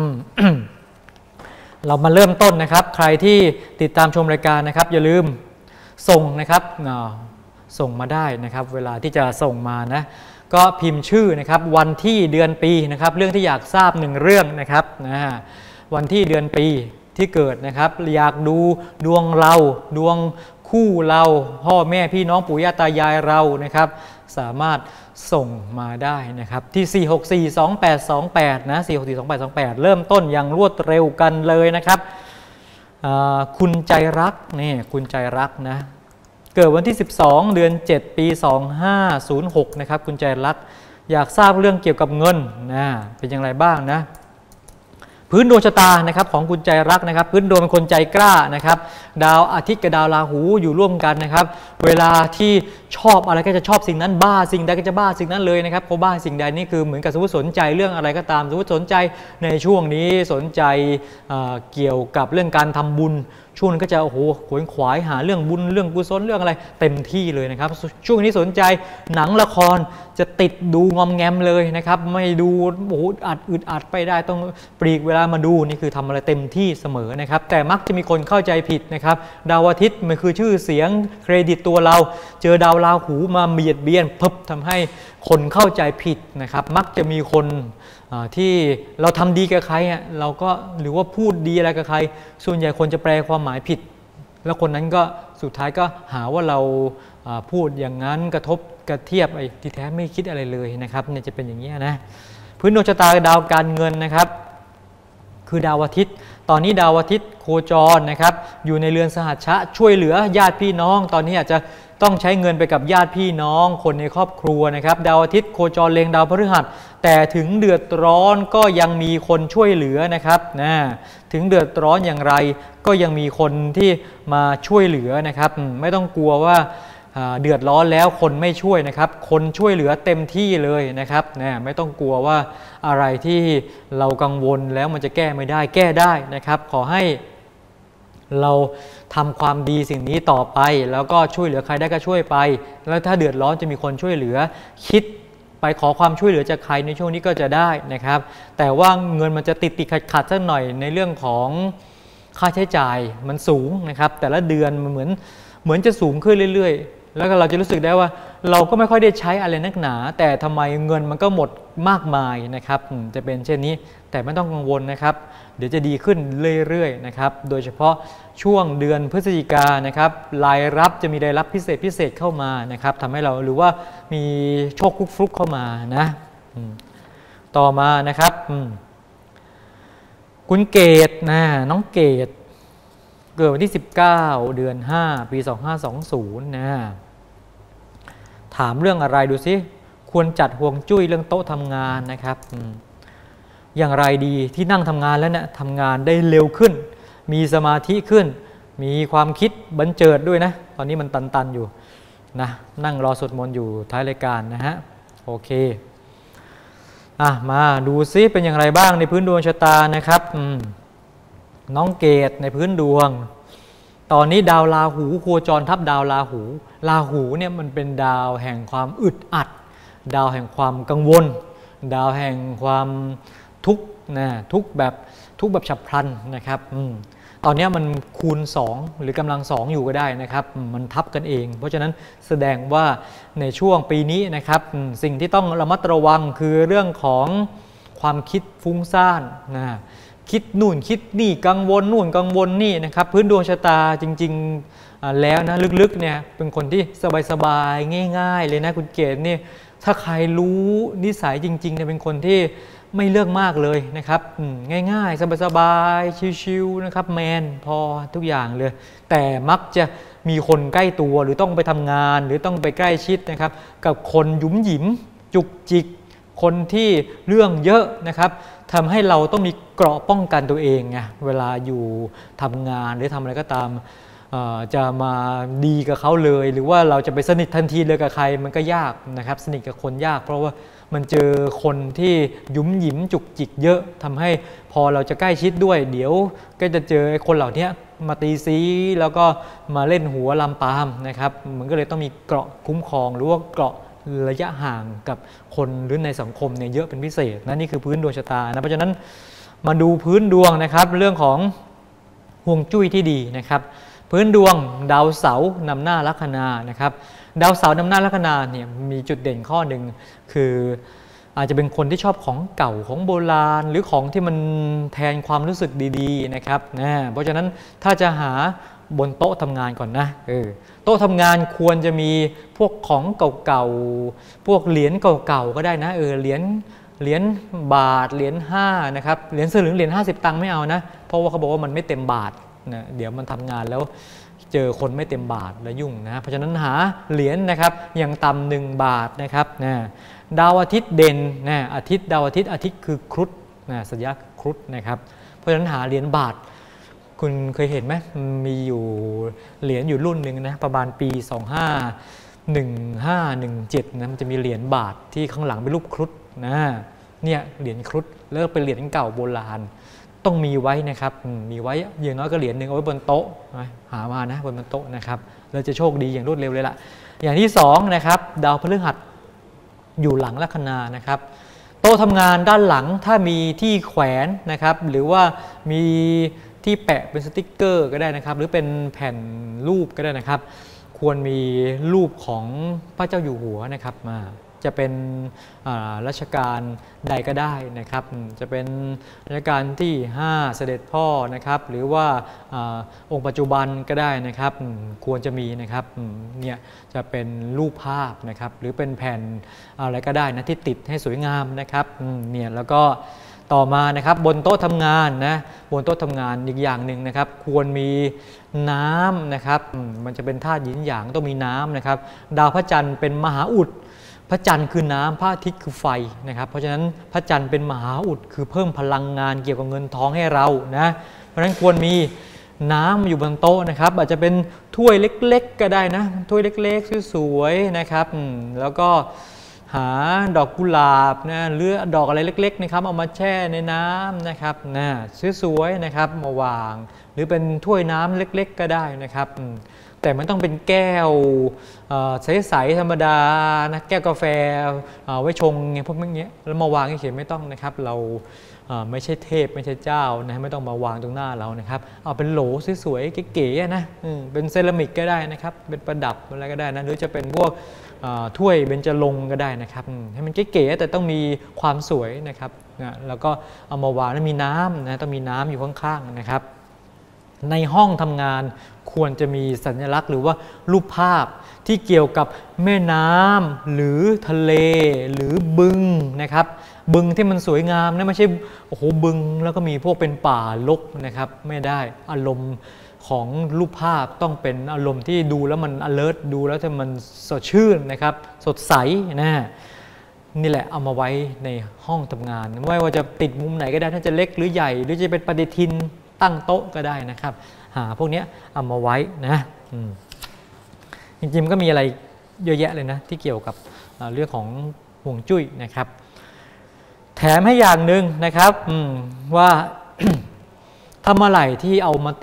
เรามาเริ่มต้นนะครับใครที่ติดตามชมรายการนะครับอย่าลืมส่งนะครับส่งมาได้นะครับเวลาที่จะส่งมานะก็พิมพ์ชื่อนะครับวันที่เดือนปีนะครับเรื่องที่อยากทราบหนึ่งเรื่องนะครับนะวันที่เดือนปีที่เกิดนะครับอยากดูดวงเราดวงคู่เราพ่อแม่พี่น้องปู่ย่าตายายเรานะครับสามารถส่งมาได้นะครับที่สี่ หก สี่ สอง แปด สอง แปดนะสี่ หก สี่ สอง แปด สอง แปดเริ่มต้นอย่างรวดเร็วกันเลยนะครับคุณใจรักนี่คุณใจรักนะเกิดวันที่สิบสองเดือนเจ็ดปีสองพันห้าร้อยหกนะครับคุณใจรักอยากทราบเรื่องเกี่ยวกับเงินนะเป็นอย่างไรบ้างนะพื้นดวงชะตานะครับของคุณใจรักนะครับพื้นดวงเป็นคนใจกล้านะครับดาวอาทิตย์กับดาวราหูอยู่ร่วมกันนะครับเวลาที่ชอบอะไรก็จะชอบสิ่งนั้นบ้าสิ่งใดก็จะบ้าสิ่งนั้นเลยนะครับเพราะบ้าสิ่งใดนี่คือเหมือนกับสมมติสนใจเรื่องอะไรก็ตามสมมติสนใจในช่วงนี้สนใจเ, เกี่ยวกับเรื่องการทำบุญช่วงนั้นก็จะโอ้โหขวนขวายหาเรื่องบุญเรื่องกุศลเรื่องอะไรเต็มที่เลยนะครับช่วงนี้สนใจหนังละครจะติดดูงอมแงมเลยนะครับไม่ดูโอ้โหอัดอึดอัดไปได้ต้องปลีกเวลามาดูนี่คือทำอะไรเต็มที่เสมอนะครับแต่มักจะมีคนเข้าใจผิดนะครับดาวอาทิตย์มันคือชื่อเสียงเครดิตตัวเราเจอดาวราหูมาเบียดเบียนเพิ่มทำให้คนเข้าใจผิดนะครับมักจะมีคนที่เราทำดีกับใครเราก็หรือว่าพูดดีอะไรกับใครส่วนใหญ่คนจะแปลความหมายผิดแล้วคนนั้นก็สุดท้ายก็หาว่าเราพูดอย่างนั้นกระทบกระเทียบไอ้ที่แท้ไม่คิดอะไรเลยนะครับเนี่ยจะเป็นอย่างนี้นะพื้นดวงชะตาดาวการเงินนะครับคือดาวอาทิตย์ตอนนี้ดาวอาทิตย์โคจรนะครับอยู่ในเรือนสหัชชะช่วยเหลือญาติพี่น้องตอนนี้อาจจะต้องใช้เงินไปกับญาติพี่น้องคนในครอบครัวนะครับดาวอาทิตย์โคจรเล็งดาวพฤหัสแต่ถึงเดือดร้อนก็ยังมีคนช่วยเหลือนะครับนะถึงเดือดร้อนอย่างไรก็ยังมีคนที่มาช่วยเหลือนะครับไม่ต้องกลัวว่าเดือดร้อนแล้วคนไม่ช่วยนะครับคนช่วยเหลือเต็มที่เลยนะครับนะไม่ต้องกลัวว่าอะไรที่เรากังวลแล้วมันจะแก้ไม่ได้แก้ได้นะครับขอให้เราทำความดีสิ่งนี้ต่อไปแล้วก็ช่วยเหลือใครได้ก็ช่วยไปแล้วถ้าเดือดร้อนจะมีคนช่วยเหลือคิดไปขอความช่วยเหลือจากใครในช่วงนี้ก็จะได้นะครับแต่ว่าเงินมันจะติดติดขัดขัดสักหน่อยในเรื่องของค่าใช้จ่ายมันสูงนะครับแต่ละเดือนมันเหมือนเหมือนจะสูงขึ้นเรื่อยๆแล้วก็เราจะรู้สึกได้ว่าเราก็ไม่ค่อยได้ใช้อะไรนักหนาแต่ทำไมเงินมันก็หมดมากมายนะครับจะเป็นเช่นนี้แต่ไม่ต้องกังวลนะครับเดี๋ยวจะดีขึ้นเรื่อยๆนะครับโดยเฉพาะช่วงเดือนพฤศจิกายนนะครับรายรับจะมีรายรับพิเศษพิเศษเข้ามานะครับทำให้เราหรือว่ามีโชคฟลุกๆเข้ามานะต่อมานะครับคุณเกตนะน้องเกตเกิดวันที่สิบเก้าเดือนห้าปีสองพันห้าร้อยยี่สิบนะถามเรื่องอะไรดูซิควรจัดห่วงจุ้ยเรื่องโต๊ะทำงานนะครับอย่างไรดีที่นั่งทำงานแล้วเนี่ยทำงานได้เร็วขึ้นมีสมาธิขึ้นมีความคิดบันเจิดด้วยนะตอนนี้มันตันๆอยู่นะนั่งรอสวดมนต์อยู่ท้ายรายการนะฮะโอเคอ่ะมาดูซิเป็นอย่างไรบ้างในพื้นดวงชะตานะครับน้องเกตในพื้นดวงตอนนี้ดาวราหูโคจรทับดาวราหูราหูเนี่ยมันเป็นดาวแห่งความอึดอัดดาวแห่งความกังวลดาวแห่งความทุกข์นะทุกแบบทุกแบบฉับพลันนะครับตอนนี้มันคูณสองหรือกำลังสองอยู่ก็ได้นะครับมันทับกันเองเพราะฉะนั้นแสดงว่าในช่วงปีนี้นะครับสิ่งที่ต้องระมัดระวังคือเรื่องของความคิดฟุ้งซ่านนะคิดนู่นคิดนี่กังวลนู่นกังวลนี่นะครับพื้นดวงชะตาจริงๆแล้วนะลึกๆเนี่ยเป็นคนที่สบายๆง่ายๆเลยนะคุณเกศนี่ถ้าใครรู้นิสัยจริงๆเนี่ยเป็นคนที่ไม่เลือกมากเลยนะครับง่ายๆสบายๆชิวๆนะครับแมนพอทุกอย่างเลยแต่มักจะมีคนใกล้ตัวหรือต้องไปทำงานหรือต้องไปใกล้ชิดนะครับกับคนหยุมหยิมจุกจิกคนที่เรื่องเยอะนะครับทำให้เราต้องมีเกราะป้องกันตัวเองไงเวลาอยู่ทำงานหรือทำอะไรก็ตามจะมาดีกับเขาเลยหรือว่าเราจะไปสนิททันทีเลยกับใครมันก็ยากนะครับสนิทกับคนยากเพราะว่ามันเจอคนที่ยุ้มหยิมจุกจิกเยอะทำให้พอเราจะใกล้ชิดด้วยเดี๋ยวก็จะเจอคนเหล่านี้มาตีซีแล้วก็มาเล่นหัวลำปามนะครับมันก็เลยต้องมีเกราะคุ้มครองหรือว่าเกราะระยะห่างกับคนหรือในสังคมเนี่ยเยอะเป็นพิเศษนะนี่คือพื้นดวงชะตานะเพราะฉะนั้นมาดูพื้นดวงนะครับเรื่องของฮวงจุ้ยที่ดีนะครับพื้นดวงดาวเสาร์นำหน้าลัคนานะครับดาวเสาร์นำหน้าลัคนาเนี่ยมีจุดเด่นข้อหนึ่งคืออาจจะเป็นคนที่ชอบของเก่าของโบราณหรือของที่มันแทนความรู้สึกดีๆนะครับนะเพราะฉะนั้นถ้าจะหาบนโต๊ะทำงานก่อนนะเออโต๊ะทำงานควรจะมีพวกของเก่าๆพวกเหรียญเก่าๆก็ได้นะเออเหรียญเหรียญบาทเหรียญห้านะครับเหรียญสลึงเหรียญห้าสิบตังค์ไม่เอานะเพราะว่าเขาบอกว่ามันไม่เต็มบาทนะเดี๋ยวมันทำงานแล้วเจอคนไม่เต็มบาทแล้วยุ่งนะเพราะฉะนั้นหาเหรียญนะครับอย่างต่ำหนึ่งบาทนะครับนะดาวอาทิตย์เด่นนะอาทิตย์ดาวอาทิตย์อาทิตย์คือครุฑนะสัญญาครุฑนะครับเพราะฉะนั้นหาเหรียญบาทคุณเคยเห็นไหมมีอยู่เหรียญอยู่รุ่นหนึ่งนะประมาณปีสองห้าหนึ่งห้าหนึ่งเจ็ดนะมันจะมีเหรียญบาทที่ข้างหลังเป็นรูปครุฑนะเนี่ยเหรียญครุฑแล้วเป็นเหรียญเก่าโบราณต้องมีไว้นะครับมีไว้อย่างน้อยก็เหรียญหนึ่งเอาไว้บนโต๊ะหามานะบนบนโต๊ะนะครับเราจะโชคดีอย่างรวดเร็วเลยล่ะอย่างที่สองนะครับดาวพฤหัสอยู่หลังลัคนานะครับโต๊ะทำงานด้านหลังถ้ามีที่แขวนนะครับหรือว่ามีที่แปะเป็นสติ๊กเกอร์ก็ได้นะครับหรือเป็นแผ่นรูปก็ได้นะครับควรมีรูปของพระเจ้าอยู่หัวนะครับมาจะเป็นรัชกาลใดก็ได้นะครับจะเป็นรัชกาลที่ห้าเสด็จพ่อนะครับหรือว่าองค์ปัจจุบันก็ได้นะครับควรจะมีนะครับเนี่ยจะเป็นรูปภาพนะครับหรือเป็นแผ่นอะไรก็ได้นะที่ติดให้สวยงามนะครับเนี่ยแล้วก็ต่อมานะครับบนโต๊ะทำงานนะบนโต๊ะทำงานอีกอย่างหนึ่งนะครับควรมีน้ำนะครับมันจะเป็นธาตุหยินหยางต้องมีน้ำนะครับดาวพระจันทร์เป็นมหาอุดพระจันทร์คือน้ำพระอาทิตย์คือไฟนะครับเพราะฉะนั้นพระจันทร์เป็นมหาอุดคือเพิ่มพลังงานเกี่ยวกับเงินทองให้เรานะเพราะฉะนั้นควรมีน้ำอยู่บนโต๊ะนะครับอาจจะเป็นถ้วยเล็กๆก็ได้นะถ้วยเล็กๆสวยๆนะครับแล้วก็หาดอกกุหลาบนะหรือดอกอะไรเล็กๆนะครับเอามาแช่ในน้ำนะครับนะสวยๆนะครับมาวางหรือเป็นถ้วยน้ำเล็กๆก็ได้นะครับแต่มันต้องเป็นแก้วใสๆธรรมดานะแก้วกาแฟไว้ชงไงพวกนี้แล้วมาวางเฉยๆไม่ต้องนะครับเราไม่ใช่เทพไม่ใช่เจ้านะไม่ต้องมาวางตรงหน้าเรานะครับเอาเป็นโหลสวยๆเก๋ๆนะเป็นเซรามิกก็ได้นะครับเป็นประดับอะไรก็ได้นะหรือจะเป็นพวกถ้วยเบญจรงค์ก็ได้นะครับให้มันเก๋ๆแต่ต้องมีความสวยนะครับแล้วก็เอามาวางแล้วมีน้ำนะต้องมีน้ำอยู่ข้างๆนะครับในห้องทำงานควรจะมีสัญลักษณ์หรือว่ารูปภาพที่เกี่ยวกับแม่น้ำหรือทะเลหรือบึงนะครับบึงที่มันสวยงามนะไม่ใช่โอ้โหบึงแล้วก็มีพวกเป็นป่ารกนะครับไม่ได้อารมณ์ของรูปภาพต้องเป็นอารมณ์ที่ดูแล้วมัน alert ดูแล้วถ้ามันสดชื่นนะครับสดใสนะนี่แหละเอามาไว้ในห้องทำงานไม่ว่าจะติดมุมไหนก็ได้ถ้าจะเล็กหรือใหญ่หรือจะเป็นปฏิทินตั้งโต๊ะก็ได้นะครับหาพวกนี้เอามาไว้นะจริงๆก็มีอะไรเยอะแยะเลยนะที่เกี่ยวกับเรื่องของฮวงจุ้ยนะครับแถมให้อย่างหนึ่งนะครับว่า ทำอะไรที่เอามาติด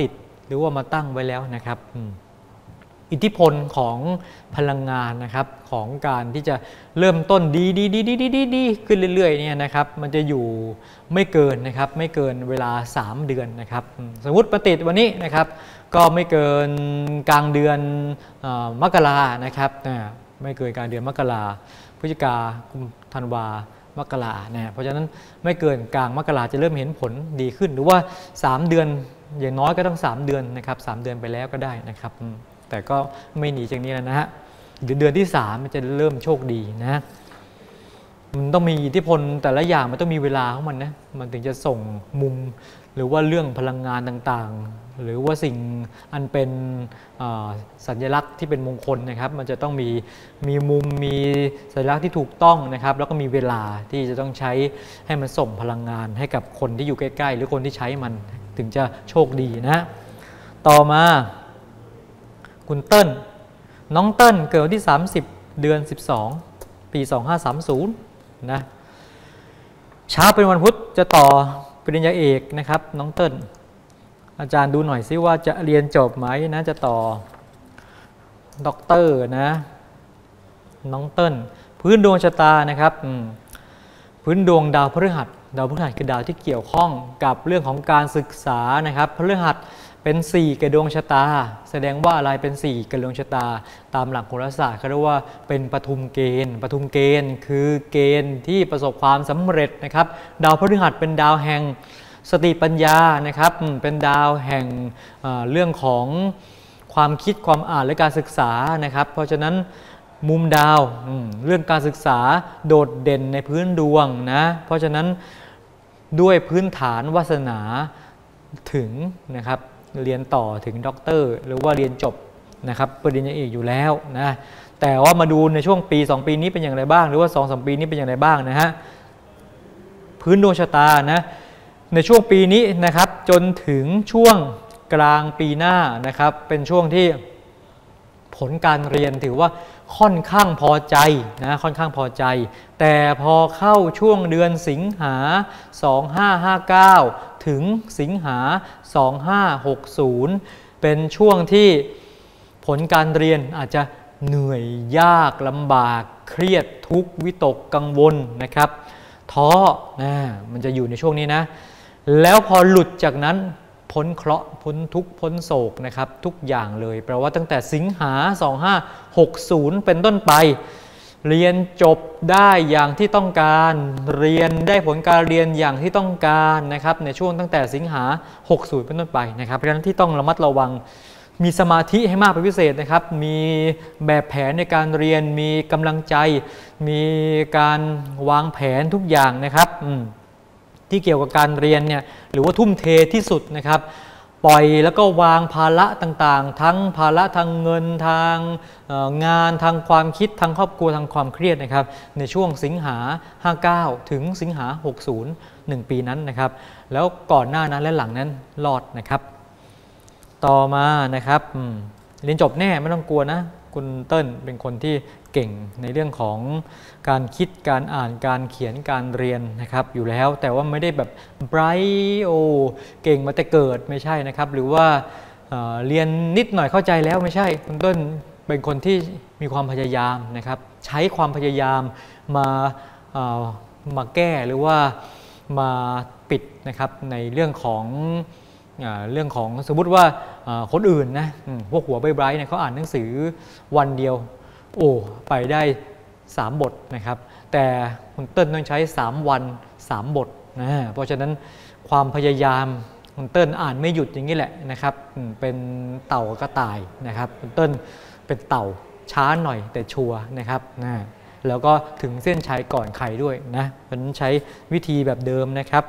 หรือว่ามาตั้งไว้แล้วนะครับอิทธิพลของพลังงานนะครับของการที่จะเริ่มต้นดีดีดีดีดีดีขึ้นเรื่อยๆเนี่ยนะครับมันจะอยู่ไม่เกินนะครับไม่เกินเวลาสามเดือนนะครับสมมุติมาติดวันนี้นะครับก็ไม่เกินกลางเดือนมกรานะครับไม่เกินกลางเดือนมกราพฤศจิกาธันวามกราเนี่ยเพราะฉะนั้นไม่เกินกลางมกราจะเริ่มเห็นผลดีขึ้นหรือว่าสามเดือนอย่างน้อยก็ต้องสามเดือนนะครับสามเดือนไปแล้วก็ได้นะครับแต่ก็ไม่หนีจากนี้แล้วนะฮะเดือนที่สามมันจะเริ่มโชคดีนะมันต้องมีอิทธิพลแต่ละอย่างมันต้องมีเวลาของมันนะมันถึงจะส่งมุมหรือว่าเรื่องพลังงานต่างๆหรือว่าสิ่งอันเป็นสัญลักษณ์ที่เป็นมงคลนะครับมันจะต้องมีมีมุมมีสัญลักษณ์ที่ถูกต้องนะครับแล้วก็มีเวลาที่จะต้องใช้ให้มันส่งพลังงานให้กับคนที่อยู่ใกล้ๆหรือคนที่ใช้มันถึงจะโชคดีนะต่อมาคุณเติ้ลน้องเติ้ลเกิดวันที่สามสิบเดือนสิบสองปีสองห้าสามศูนย์นะเช้าเป็นวันพุธจะต่อปริญญาเอกนะครับน้องเติ้ลอาจารย์ดูหน่อยซิว่าจะเรียนจบไหมนะจะต่อด็อกเตอร์นะน้องเติ้ลพื้นดวงชะตานะครับพื้นดวงดาวพฤหัสดาวพฤหัสคือดาวที่เกี่ยวข้องกับเรื่องของการศึกษานะครับพฤหัสเป็นสี่กับดวงชะตาแสดงว่าอะไรเป็นสี่กับดวงชะตาตามหลักโหราศาสตร์เขาเรียกว่าเป็นปฐุมเกณฑ์ปฐุมเกณฑ์คือเกณฑ์ที่ประสบความสำเร็จนะครับดาวพฤหัสเป็นดาวแห่งสติปัญญานะครับเป็นดาวแห่งเรื่องของความคิดความอ่านและการศึกษานะครับเพราะฉะนั้นมุมดาวเรื่องการศึกษาโดดเด่นในพื้นดวงนะเพราะฉะนั้นด้วยพื้นฐานวาสนาถึงนะครับเรียนต่อถึงด็อกเตอร์หรือว่าเรียนจบนะครับปริญญาเอกอยู่แล้วนะแต่ว่ามาดูในช่วงปีสองปีนี้เป็นอย่างไรบ้างหรือว่า สองถึงสาม ปีนี้เป็นอย่างไรบ้างนะฮะพื้นดวงชะตานะในช่วงปีนี้นะครับจนถึงช่วงกลางปีหน้านะครับเป็นช่วงที่ผลการเรียนถือว่าค่อนข้างพอใจนะค่อนข้างพอใจแต่พอเข้าช่วงเดือนสิงหาสองห้าห้าเก้าถึงสิงหาสองห้าหกศูนย์เป็นช่วงที่ผลการเรียนอาจจะเหนื่อยยากลำบากเครียดทุกข์วิตกกังวลนะครับท้อนะมันจะอยู่ในช่วงนี้นะแล้วพอหลุดจากนั้นพ้นเคราะห์พ้นทุกข์พ้นโศกนะครับทุกอย่างเลยแปลว่าตั้งแต่สิงหาสองห้าหกศูนย์เป็นต้นไปเรียนจบได้อย่างที่ต้องการเรียนได้ผลการเรียนอย่างที่ต้องการนะครับในช่วงตั้งแต่สิงหาหกศูนย์เป็นต้นไปนะครับเพราะฉะนั้นที่ต้องระมัดระวังมีสมาธิให้มากเป็นพิเศษนะครับมีแบบแผนในการเรียนมีกำลังใจมีการวางแผนทุกอย่างนะครับที่เกี่ยวกับการเรียนเนี่ยหรือว่าทุ่มเทที่สุดนะครับปล่อยแล้วก็วางภาระต่างๆทั้งภาระทางเงินทางงานทางความคิดทางครอบครัวทางความเครียดนะครับในช่วงสิงหาห้าเก้าถึงสิงหาหกศูนย์ หนึ่งปีนั้นนะครับแล้วก่อนหน้านั้นและหลังนั้นรอดนะครับต่อมานะครับเรียนจบแน่ไม่ต้องกลัวนะคุณเติ้ลเป็นคนที่เก่งในเรื่องของการคิดการอ่านการเขียนการเรียนนะครับอยู่แล้วแต่ว่าไม่ได้แบบไบรท์โอเก่งมาแต่เกิดไม่ใช่นะครับหรือว่า เอ่อ เรียนนิดหน่อยเข้าใจแล้วไม่ใช่คุณเติ้ลเป็นคนที่มีความพยายามนะครับใช้ความพยายามมามาแก้หรือว่ามาปิดนะครับในเรื่องของเรื่องของสมมุติว่าคนอื่นนะพวกหัวไบรท์เนี่ยเขาอ่านหนังสือวันเดียวโอ้ไปได้สามบทนะครับแต่คุณเติ้ลต้องใช้สามวันสามบทนะเพราะฉะนั้นความพยายามคุณเติ้ลอ่านไม่หยุดอย่างนี้แหละนะครับเป็นเต่ากระต่ายนะครับคุณเติ้ลเป็นเต่าช้าหน่อยแต่ชัวร์นะครับนะแล้วก็ถึงเส้นชัยก่อนใครด้วยนะเพราะฉะนั้นใช้วิธีแบบเดิมนะครับ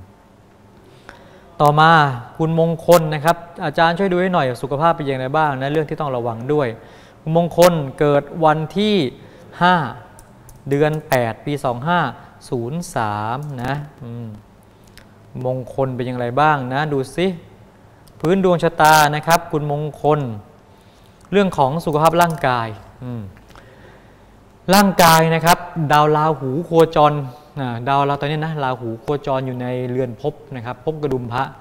ต่อมาคุณมงคลนะครับอาจารย์ช่วยดูให้หน่อยสุขภาพเป็นอย่างไรบ้างนะเรื่องที่ต้องระวังด้วยคุณมงคลเกิดวันที่ห้าเดือนแปดปีสองห้าศูนย์สามนะมงคลเป็นอย่างไรบ้างนะดูสิพื้นดวงชะตานะครับคุณมงคลเรื่องของสุขภาพร่างกายร่างกายนะครับดาวราหูโคจรดาวเราตอนนี้นะราหูโคจรอยู่ในเรือนภพนะครับภพกระดุมพระ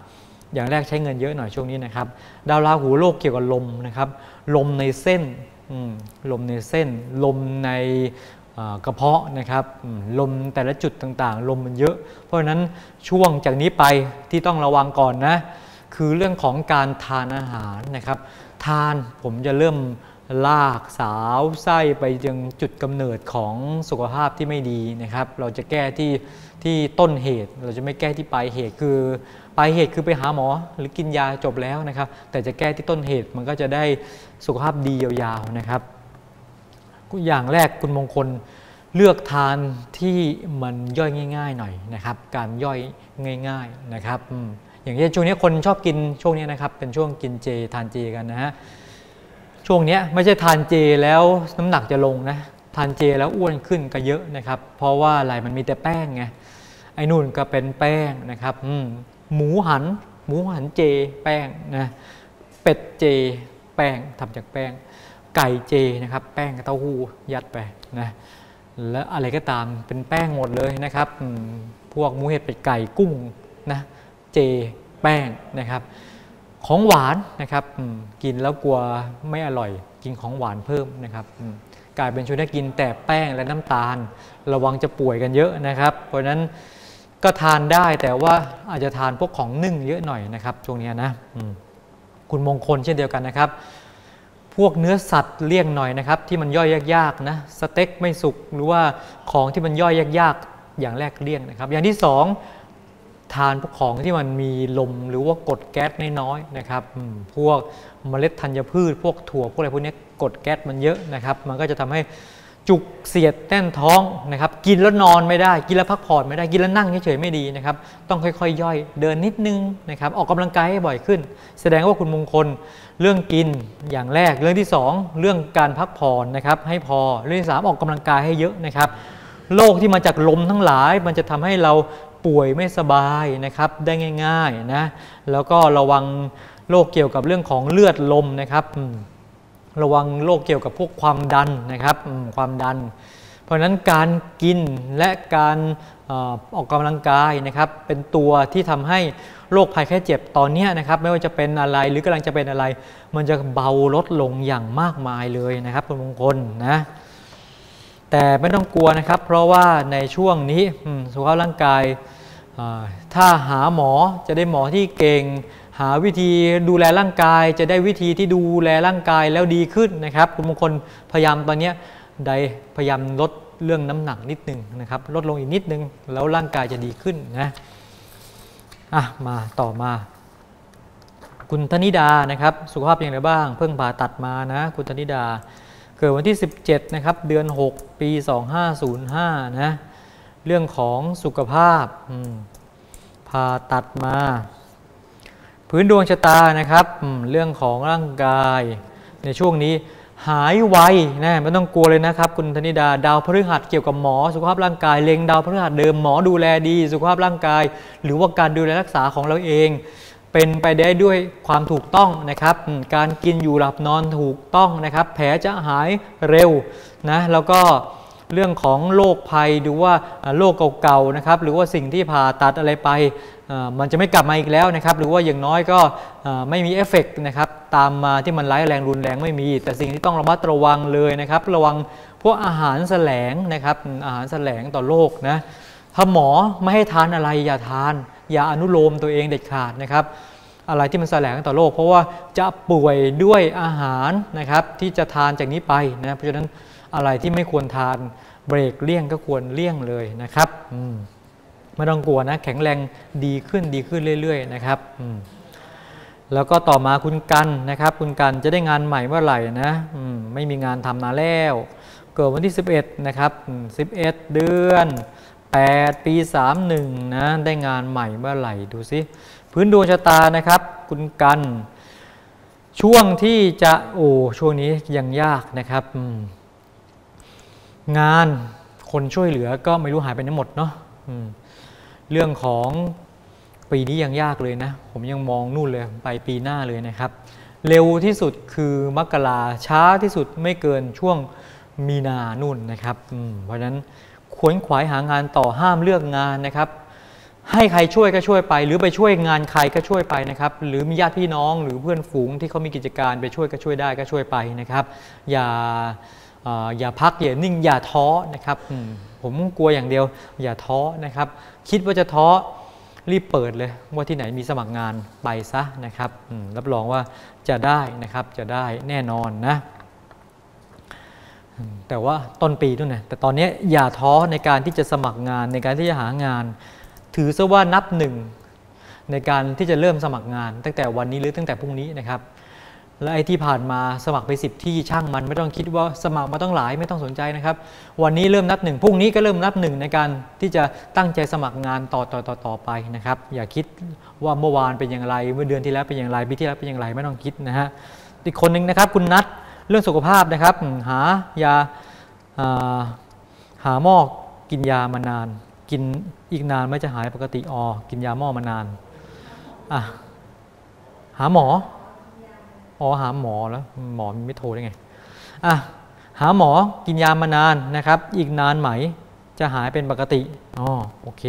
อย่างแรกใช้เงินเยอะหน่อยช่วงนี้นะครับดาวราหูโลกเกี่ยวกับลมนะครับลมในเส้นลมในเส้นลมในกระเพาะนะครับลมแต่ละจุดต่างๆลมมันเยอะเพราะฉะนั้นช่วงจากนี้ไปที่ต้องระวังก่อนนะคือเรื่องของการทานอาหารนะครับทานผมจะเริ่มลากสาวไส้ไปยังจุดกำเนิดของสุขภาพที่ไม่ดีนะครับเราจะแก้ที่ที่ต้นเหตุเราจะไม่แก้ที่ปลายเหตุคือปลายเหตุคือไปหาหมอหรือกินยาจบแล้วนะครับแต่จะแก้ที่ต้นเหตุมันก็จะได้สุขภาพดียาวๆนะครับอย่างแรกคุณมงคลเลือกทานที่มันย่อยง่ายๆหน่อยนะครับการย่อยง่ายๆนะครับอย่างเช่นช่วงนี้คนชอบกินช่วงนี้นะครับเป็นช่วงกินเจทานเจกันนะฮะช่วงนี้ไม่ใช่ทานเจแล้วน้ำหนักจะลงนะทานเจแล้วอ้วนขึ้นก็เยอะนะครับเพราะว่าอะไรมันมีแต่แป้งไงไอ้นู่นก็เป็นแป้งนะครับหมูหันหมูหันเจแป้งนะเป็ดเจแป้งทำจากแป้งไก่เจนะครับแป้งเต้าหู้ยัดไปนะแล้วอะไรก็ตามเป็นแป้งหมดเลยนะครับพวกหมูเห็ดเป็ดไก่กุ้งนะเจแป้งนะครับของหวานนะครับกินแล้วกลัวไม่อร่อยกินของหวานเพิ่มนะครับกลายเป็นชวนให้กินแต่แป้งและน้ำตาลระวังจะป่วยกันเยอะนะครับเพราะฉะนั้นก็ทานได้แต่ว่าอาจจะทานพวกของนึ่งเยอะหน่อยนะครับช่วงนี้นะคุณมงคลเช่นเดียวกันนะครับพวกเนื้อสัตว์เลี่ยงหน่อยนะครับที่มันย่อยยากๆนะสเต็กไม่สุกหรือว่าของที่มันย่อยยากๆอย่างแรกเลี่ยงนะครับอย่างที่สองทานพวกของที่มันมีลมหรือว่ากรดแก๊สน้อยๆนะครับพวกเมล็ดธัญพืชพวกถั่วพวกอะไรพวกนี้กรดแก๊สมันเยอะนะครับมันก็จะทำให้จุกเสียดแน่นท้องนะครับกินแล้วนอนไม่ได้กินแล้วพักผ่อนไม่ได้กินแล้วนั่งเฉยๆไม่ดีนะครับต้องค่อยๆ ย, ย่อยเดินนิดนึงนะครับออกกำลังกายให้บ่อยขึ้นแสดงว่าคุณมงคลเรื่องกินอย่างแรกเรื่องที่สองเรื่องการพักผ่อนนะครับให้พอเรื่องที่สามออกกำลังกายให้เยอะนะครับโรคที่มาจากลมทั้งหลายมันจะทำให้เราป่วยไม่สบายนะครับได้ง่ายๆนะแล้วก็ระวังโรคเกี่ยวกับเรื่องของเลือดลมนะครับระวังโรคเกี่ยวกับพวกความดันนะครับความดันเพราะฉะนั้นการกินและการออกกำลังกายนะครับเป็นตัวที่ทำให้โรคภัยแค่เจ็บตอนนี้นะครับไม่ว่าจะเป็นอะไรหรือกำลังจะเป็นอะไรมันจะเบาลดลงอย่างมากมายเลยนะครับคุณมงคลนะแต่ไม่ต้องกลัวนะครับเพราะว่าในช่วงนี้สุขภาพร่างกายถ้าหาหมอจะได้หมอที่เก่งหาวิธีดูแลร่างกายจะได้วิธีที่ดูแลร่างกายแล้วดีขึ้นนะครับคุณมงคลพยายามตอนนี้ได้พยายามลดเรื่องน้ำหนักนิดนึงนะครับลดลงอีกนิดนึงแล้วร่างกายจะดีขึ้นนะอ่ะมาต่อมาคุณธนิดานะครับสุขภาพเป็นอย่างไรบ้างเพิ่งผ่าตัดมานะคุณธนิดาเกิดวันที่สิบเจ็ดนะครับเดือนหกปีสองพันห้าร้อยห้านะเรื่องของสุขภาพผ่าตัดมาพื้นดวงชะตานะครับเรื่องของร่างกายในช่วงนี้หายไวนะไม่ต้องกลัวเลยนะครับคุณธนิดาดาวพฤหัสเกี่ยวกับหมอสุขภาพร่างกายเล็งดาวพฤหัสเดิมหมอดูแลดีสุขภาพร่างกายหรือว่าการดูแลรักษาของเราเองเป็นไปได้ด้วยความถูกต้องนะครับการกินอยู่หลับนอนถูกต้องนะครับแผลจะหายเร็วนะแล้วก็เรื่องของโรคภัยดูว่าโรคเก่าๆนะครับหรือว่าสิ่งที่ผ่าตัดอะไรไปมันจะไม่กลับมาอีกแล้วนะครับหรือว่าอย่างน้อยก็ไม่มีเอฟเฟกต์นะครับตามมาที่มันร้ายแรงรุนแรงไม่มีแต่สิ่งที่ต้องระมัดระวังเลยนะครับระวังพวกอาหารแสลงนะครับอาหารแสลงต่อโรคนะถ้าหมอไม่ให้ทานอะไรอย่าทานอย่าอนุโลมตัวเองเด็ดขาดนะครับอะไรที่มันแสลงต่อโรคเพราะว่าจะป่วยด้วยอาหารนะครับที่จะทานจากนี้ไปนะเพราะฉะนั้นอะไรที่ไม่ควรทานเบรกเลี่ยงก็ควรเลี่ยงเลยนะครับไม่ต้องกลัวนะแข็งแรงดีขึ้นดีขึ้นเรื่อยๆนะครับแล้วก็ต่อมาคุณกันนะครับคุณกันจะได้งานใหม่เมื่อไหร่นะไม่มีงานทำนานแล้วเกิดวันที่สิบเอ็ดนะครับสิบเอ็ดเดือนแปดปีสามสิบเอ็ดนะได้งานใหม่เมื่อไหร่ดูซิพื้นดวงชะตานะครับคุณกันช่วงที่จะโอ้ช่วงนี้ยังยากนะครับงานคนช่วยเหลือก็ไม่รู้หายไปไหนหมดเนาะเรื่องของปีนี้ยังยากเลยนะผมยังมองนู่นเลยไปปีหน้าเลยนะครับเร็วที่สุดคือมกราช้าที่สุดไม่เกินช่วงมีนานู่นนะครับเพราะฉะนั้นขวนขวายหางานต่อห้ามเลือกงานนะครับให้ใครช่วยก็ช่วยไปหรือไปช่วยงานใครก็ช่วยไปนะครับหรือมีญาติพี่น้องหรือเพื่อนฝูงที่เขามีกิจการไปช่วยก็ช่วยได้ก็ช่วยไปนะครับอย่าอย่าพักอย่านิ่งอย่าท้อนะครับผมกลัวอย่างเดียวอย่าท้อนะครับคิดว่าจะท้อรีบเปิดเลยว่าที่ไหนมีสมัครงานไปซะนะครับรับรองว่าจะได้นะครับจะได้แน่นอนนะแต่ว่าต้นปีด้วยนะแต่ตอนนี้อย่าท้อในการที่จะสมัครงานในการที่จะหางานถือซะว่านับหนึ่งในการที่จะเริ่มสมัครงานตั้งแต่วันนี้หรือตั้งแต่พรุ่งนี้นะครับและไอ้ที่ผ่านมาสมัครไปสิบที่ช่างมันไม่ต้องคิดว่าสมัครมาต้องหลายไม่ต้องสนใจนะครับวันนี้เริ่มนับหนึ่งพรุ่งนี้ก็เริ่มนับหนึ่งในการที่จะตั้งใจสมัครงานต่อต่อต่อต่อไปนะครับอย่าคิดว่าเมื่อวานเป็นอย่างไรเมื่อเดือนที่แล้วเป็นอย่างไรปีที่แล้วเป็นอย่างไรไม่ต้องคิดนะฮะอีกคนหนึ่งนะครับคุณนัทเรื่องสุขภาพนะครับหายาหาหม้อกินยามานานกินอีกนานไม่จะหายปกติอ๋อกินยาหม้อมานานอ่ะหาหมออ๋อหาหมอแล้วหมอไม่โทรได้ไงอ่ะหาหมอกินยามานานนะครับอีกนานไหมจะหายเป็นปกติอ๋อโอเค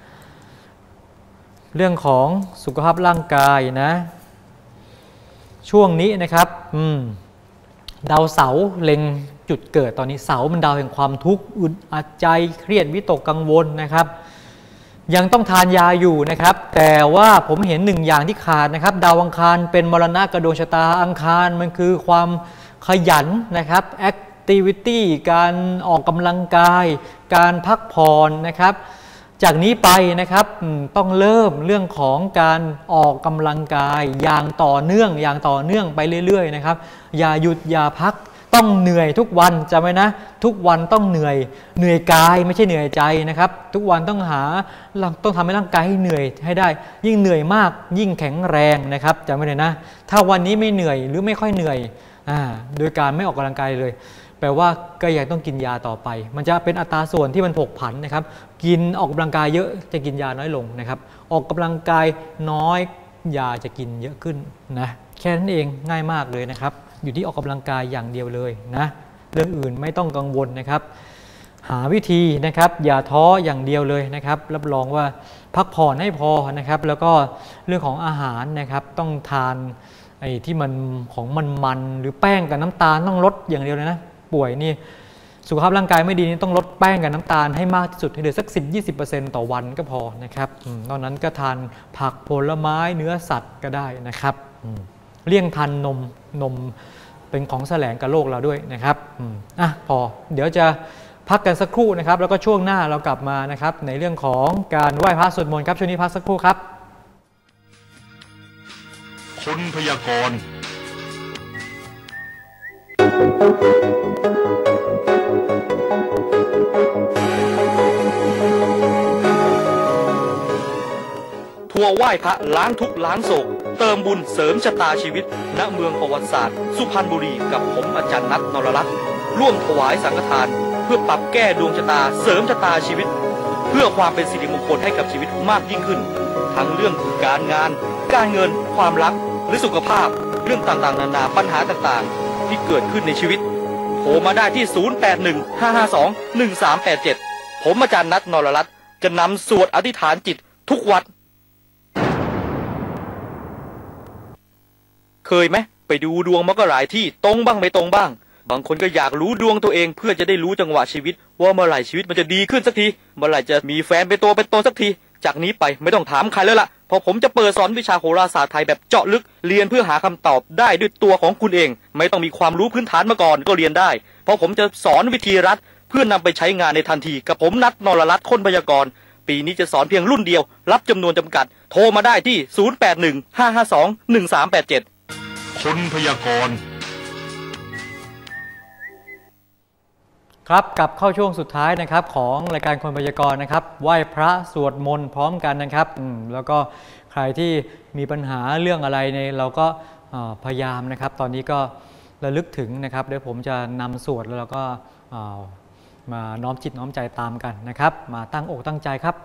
เรื่องของสุขภาพร่างกายนะช่วงนี้นะครับอืมดาวเสาร์เล็งจุดเกิดตอนนี้เสาร์มันดาวแห่งความทุกข์อึดอัดใจเครียดวิตกกังวลนะครับยังต้องทานยาอยู่นะครับแต่ว่าผมเห็นหนึ่งอย่างที่ขาดนะครับดาวอังคารเป็นมรณะกระดวงชะตาอังคารมันคือความขยันนะครับแอคทิวิตี้การออกกำลังกายการพักผ่อนนะครับจากนี้ไปนะครับต้องเริ่มเรื่องของการออกกำลังกายอย่างต่อเนื่องอย่างต่อเนื่องไปเรื่อยๆนะครับอย่าหยุดอย่าพักต้องเหนื่อยทุกวันจำไว้นะทุกวันต้องเหนื่อยเหนื่อยกายไม่ใช่เหนื่อยใจนะครับทุกวันต้องหาต้องทำให้ร่างกายให้เหนื่อยให้ได้ยิ่งเหนื่อยมากยิ่งแข็งแรงนะครับจำไว้เลยนะถ้าวันนี้ไม่เหนื่อยหรือไม่ค่อยเหนื่อยอ่าโดยการไม่ออกกำลังกายเลยแปลว่าก็ยังต้องกินยาต่อไปมันจะเป็นอัตราส่วนที่มันผกผันนะครับกินออกกำลังกายเยอะจะกินยาน้อยลงนะครับออกกำลังกายน้อยยาจะกินเยอะขึ้นนะแค่นั้นเองง่ายมากเลยนะครับอยู่ที่ออกกำลังกายอย่างเดียวเลยนะเรื่องอื่นไม่ต้องกังวลนะครับหาวิธีนะครับอย่าท้ออย่างเดียวเลยนะครับรับรองว่าพักผ่อนให้พอนะครับแล้วก็เรื่องของอาหารนะครับต้องทานไอ้ที่มันของมันๆหรือแป้งกับน้ำตาลต้องลดอย่างเดียวเลยนะป่วยนี่สุขภาพร่างกายไม่ดีนี่ต้องลดแป้งกับน้ำตาลให้มากที่สุดให้เหลือสัก สิบถึงยี่สิบเปอร์เซ็นต์ ต่อวันก็พอนะครับนอกนั้นก็ทานผักผลไม้เนื้อสัตว์ก็ได้นะครับเลี่ยงทานนมนมเป็นของแสลงกับโลกเราด้วยนะครับอ่ะพอเดี๋ยวจะพักกันสักครู่นะครับแล้วก็ช่วงหน้าเรากลับมานะครับในเรื่องของการไหว้พระสวดมนต์ครับช่วงนี้พักสักครู่ครับคนพยากรณ์ทัวร์ไหว้พระล้างทุกข์ล้างโศกเติมบุญเสริมชะตาชีวิตณเมืองประวัติศาสตร์สุพรรณบุรีกับผมอาจารย์นัท นรรัตน์ร่วมถวายสังฆทานเพื่อปรับแก้ดวงชะตาเสริมชะตาชีวิตเพื่อความเป็นสิริมงคลให้กับชีวิตมากยิ่งขึ้นทั้งเรื่องการงานการเงินความรักหรือสุขภาพเรื่องต่างๆนานาปัญหาต่างๆที่เกิดขึ้นในชีวิตโทรมาได้ที่ศูนย์ แปด หนึ่ง ห้า ห้า สอง หนึ่ง สาม แปด เจ็ดผมอาจารย์นัท นรรัตน์จะนำสวดอธิษฐานจิตทุกวันเคยไหมไปดูดวงมาก็หลายที่ตรงบ้างไม่ตรงบ้างบางคนก็อยากรู้ดวงตัวเองเพื่อจะได้รู้จังหวะชีวิตว่าเมื่อไหร่ชีวิตมันจะดีขึ้นสักทีเมื่อไหร่จะมีแฟนเป็นตัวเป็นตนสักทีจากนี้ไปไม่ต้องถามใครแล้วล่ะเพราะผมจะเปิดสอนวิชาโหราศาสตร์ไทยแบบเจาะลึกเรียนเพื่อหาคำตอบได้ด้วยตัวของคุณเองไม่ต้องมีความรู้พื้นฐานมาก่อนก็เรียนได้เพราะผมจะสอนวิธีรัดเพื่อนำไปใช้งานในทันทีกับผมนัท นรรัตน์ คนพยากรณ์ปีนี้จะสอนเพียงรุ่นเดียวรับจำนวนจำกัดโทรมาได้ที่ศูนย์ แปด หนึ่ง ห้า ห้า สอง หนึ่ง สาม แปด เจ็ดคนพยากรณ์ครับกลับเข้าช่วงสุดท้ายนะครับของรายการคนพยากรณ์นะครับไหว้พระสวดมนต์พร้อมกันนะครับแล้วก็ใครที่มีปัญหาเรื่องอะไรในเราก็พยายามนะครับตอนนี้ก็ระลึกถึงนะครับเดี๋ยวผมจะนำสวดแล้วเราก็มาน้อมจิตน้อมใจตามกันนะครับมาตั้งอกตั้งใจครับ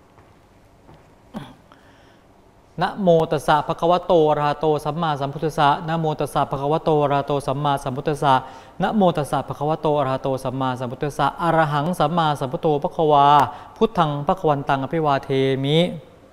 นะโมตัสสะภะคะวะโตอะระหะโตสัมมาสัมพุทธัสสะนะโมตัสสะภะคะวะโตอะระหะโตสัมมาสัมพุทธัสสะนะโมตัสสะภะคะวะโตอะระหะโตสัมมาสัมพุทธัสสะอะระหังสัมมาสัมพุทโธภะคะวาพุทธังภะคะวันตังอภิวาเทมิ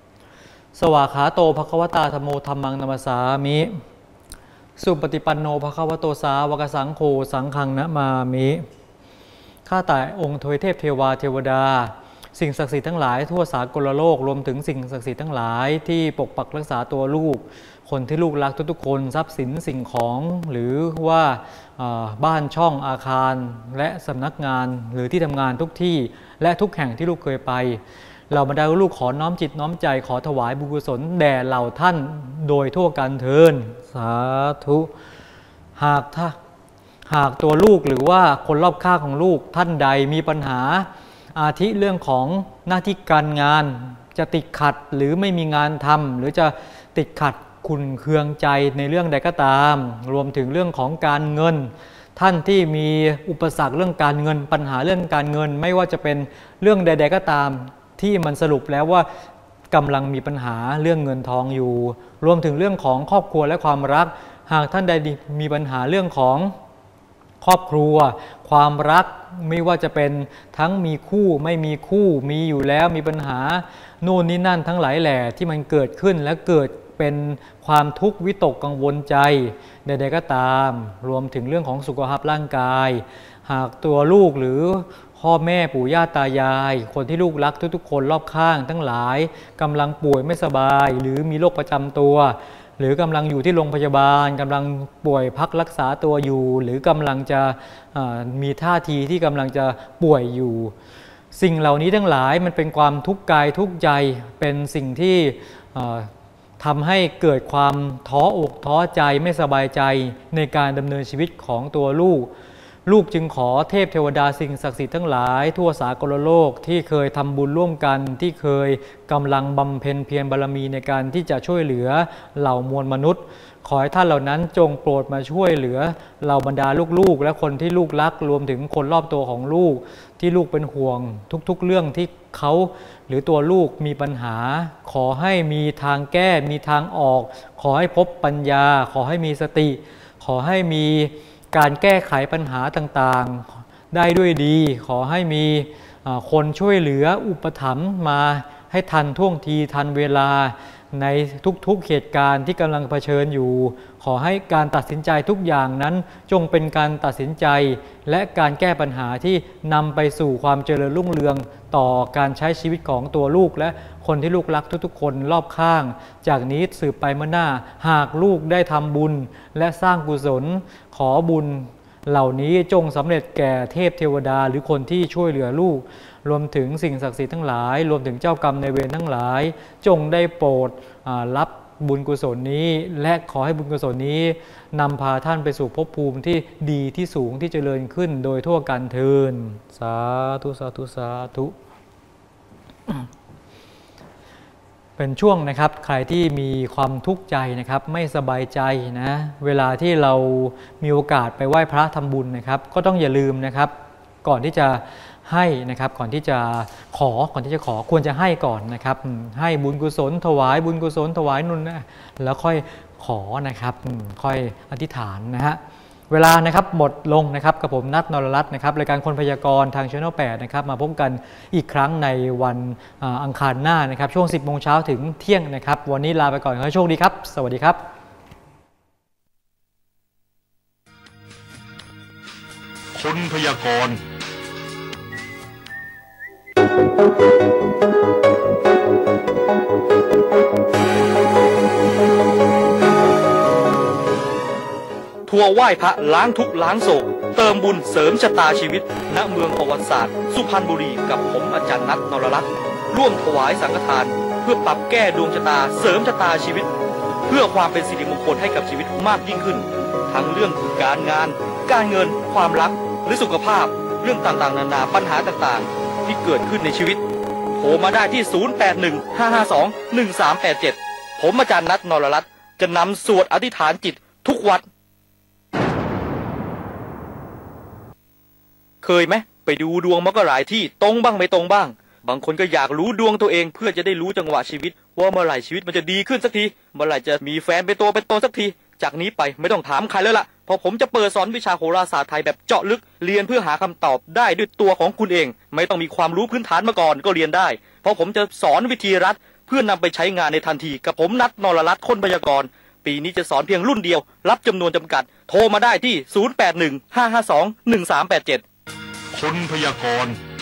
สวากขาโตภควตาธัมโมธัมมังนัมสสามิสุปฏิปันโนภควโตสาวกสังโฆสังฆังนะมามิข้าแต่องค์ทวยเทพเทวาเทวดาสิ่งศักดิ์สิทธิ์ทั้งหลายทั่วสากลโลกรวมถึงสิ่งศักดิ์สิทธิ์ทั้งหลายที่ปกปักรักษาตัวลูกคนที่ลูกรักทุกๆคนทรัพย์สินสิ่งของหรือว่าบ้านช่องอาคารและสำนักงานหรือที่ทำงานทุกที่และทุกแห่งที่ลูกเคยไปเราบรรดาลูกขอน้อมจิตน้อมใจขอถวายบุญกุศลแด่เหล่าท่านโดยทั่วกันเทินสาธุหากถ้าหากตัวลูกหรือว่าคนรอบข้างของลูกท่านใดมีปัญหาอาทิเรื่องของหน้าที่การงานจะติดขัดหรือไม่มีงานทำหรือจะติดขัดขุ่นเคืองใจในเรื่องใดก็ตามรวมถึงเรื่องของการเงินท่านที่มีอุปสรรคเรื่องการเงินปัญหาเรื่องการเงินไม่ว่าจะเป็นเรื่องใดๆก็ตามที่มันสรุปแล้วว่ากำลังมีปัญหาเรื่องเงินทองอยู่รวมถึงเรื่องของครอบครัวและความรักหากท่านใดมีปัญหาเรื่องของครอบครัวความรักไม่ว่าจะเป็นทั้งมีคู่ไม่มีคู่มีอยู่แล้วมีปัญหาโน่นนี่นั่นทั้งหลายแหล่ที่มันเกิดขึ้นและเกิดเป็นความทุกข์วิตกกังวลใจใดๆก็ตามรวมถึงเรื่องของสุขภาพร่างกายหากตัวลูกหรือพ่อแม่ปู่ย่าตายายคนที่ลูกรักทุกๆคนรอบข้างทั้งหลายกำลังป่วยไม่สบายหรือมีโรคประจำตัวหรือกำลังอยู่ที่โรงพยาบาลกำลังป่วยพักรักษาตัวอยู่หรือกำลังจะมีท่าทีที่กำลังจะป่วยอยู่สิ่งเหล่านี้ทั้งหลายมันเป็นความทุกข์กายทุกข์ใจเป็นสิ่งที่ทำให้เกิดความท้ออกท้อใจไม่สบายใจในการดำเนินชีวิตของตัวลูกลูกจึงขอเทพเทวดาสิ่งศักดิ์สิทธิ์ทั้งหลายทั่วสากลโลกที่เคยทำบุญร่วมกันที่เคยกำลังบำเพ็ญเพียรบารมีในการที่จะช่วยเหลือเหล่ามวลมนุษย์ขอให้ท่านเหล่านั้นจงโปรดมาช่วยเหลือเหล่าบรรดาลูกๆและคนที่ลูกรักรวมถึงคนรอบตัวของลูกที่ลูกเป็นห่วงทุกๆเรื่องที่เขาหรือตัวลูกมีปัญหาขอให้มีทางแก้มีทางออกขอให้พบปัญญาขอให้มีสติขอให้มีการแก้ไขปัญหาต่างๆได้ด้วยดีขอให้มีคนช่วยเหลืออุปถัมภ์มาให้ทันท่วงทีทันเวลาในทุกๆเหตุการณ์ที่กำลังเผชิญอยู่ขอให้การตัดสินใจทุกอย่างนั้นจงเป็นการตัดสินใจและการแก้ปัญหาที่นำไปสู่ความเจริญรุ่งเรืองต่อการใช้ชีวิตของตัวลูกและคนที่ลูกรักทุกๆคนรอบข้างจากนี้สืบไปเมื่อหน้าหากลูกได้ทำบุญและสร้างกุศลขอบุญเหล่านี้จงสำเร็จแก่เทพเทวดาหรือคนที่ช่วยเหลือลูกรวมถึงสิ่งศักดิ์สิทธิ์ทั้งหลายรวมถึงเจ้ากรรมนายเวรทั้งหลายจงได้โปรดรับบุญกุศลนี้และขอให้บุญกุศลนี้นำพาท่านไปสู่ภพภูมิที่ดีที่สูงที่เจริญขึ้นโดยทั่วกันเทินสาธุสาธุสาธุเป็นช่วงนะครับใครที่มีความทุกข์ใจนะครับไม่สบายใจนะเวลาที่เรามีโอกาสไปไหว้พระทำบุญนะครับก็ต้องอย่าลืมนะครับก่อนที่จะให้นะครับก่อนที่จะขอก่อนที่จะขอควรจะให้ก่อนนะครับให้บุญกุศลถวายบุญกุศลถวายนุ่นนะแล้วค่อยขอนะครับค่อยอธิษฐานนะฮะเวลานะครับหมดลงนะครับกับผมนัทนรรัตน์นะครับรายการคนพยากรณ์ทางช่องแปดนะครับมาพบกันอีกครั้งในวันอังคารหน้านะครับช่วงสิบโมงเช้าถึงเที่ยงนะครับวันนี้ลาไปก่อนขอให้โชคดีครับสวัสดีครับคนพยากรณ์ทัวร์ไหว้พระล้างทุกข์ล้างโศกเติมบุญเสริมชะตาชีวิตณเมืองประวัติศาสตร์สุพรรณบุรีกับผมอาจารย์นัทนรรัตน์ร่วมถวายสังฆทานเพื่อปรับแก้ดวงชะตาเสริมชะตาชีวิตเพื่อความเป็นสิริมงคลให้กับชีวิตมากยิ่งขึ้นทั้งเรื่องการงานการเงินความรักหรือสุขภาพเรื่องต่างๆนานาปัญหาต่างๆที่เกิดขึ้นในชีวิตโทรมาได้ที่ศูนย์ แปด หนึ่ง ห้า ห้า สอง หนึ่ง สาม แปด เจ็ดผมอาจารย์นัทนรรัตน์จะนำสวดอธิษฐานจิตทุกวัดเคยไหมไปดูดวงมาก็หลายที่ตรงบ้างไม่ตรงบ้างบางคนก็อยากรู้ดวงตัวเองเพื่อจะได้รู้จังหวะชีวิตว่าเมื่อไหร่ชีวิตมันจะดีขึ้นสักทีเมื่อไหร่จะมีแฟนเป็นตัวเป็นตนสักทีจากนี้ไปไม่ต้องถามใครแล้วล่ะเพราะผมจะเปิดสอนวิชาโหราศาสตร์ไทยแบบเจาะลึกเรียนเพื่อหาคำตอบได้ด้วยตัวของคุณเองไม่ต้องมีความรู้พื้นฐานมาก่อนก็เรียนได้เพราะผมจะสอนวิธีรัดเพื่อนำไปใช้งานในทันทีกับผมนัทนรรัตน์คนพยากรณ์ปีนี้จะสอนเพียงรุ่นเดียวรับจำนวนจำกัดโทรมาได้ที่ศูนย์ แปด หนึ่ง ห้า ห้า สอง หนึ่ง สาม แปด เจ็ดคนพยากรณ์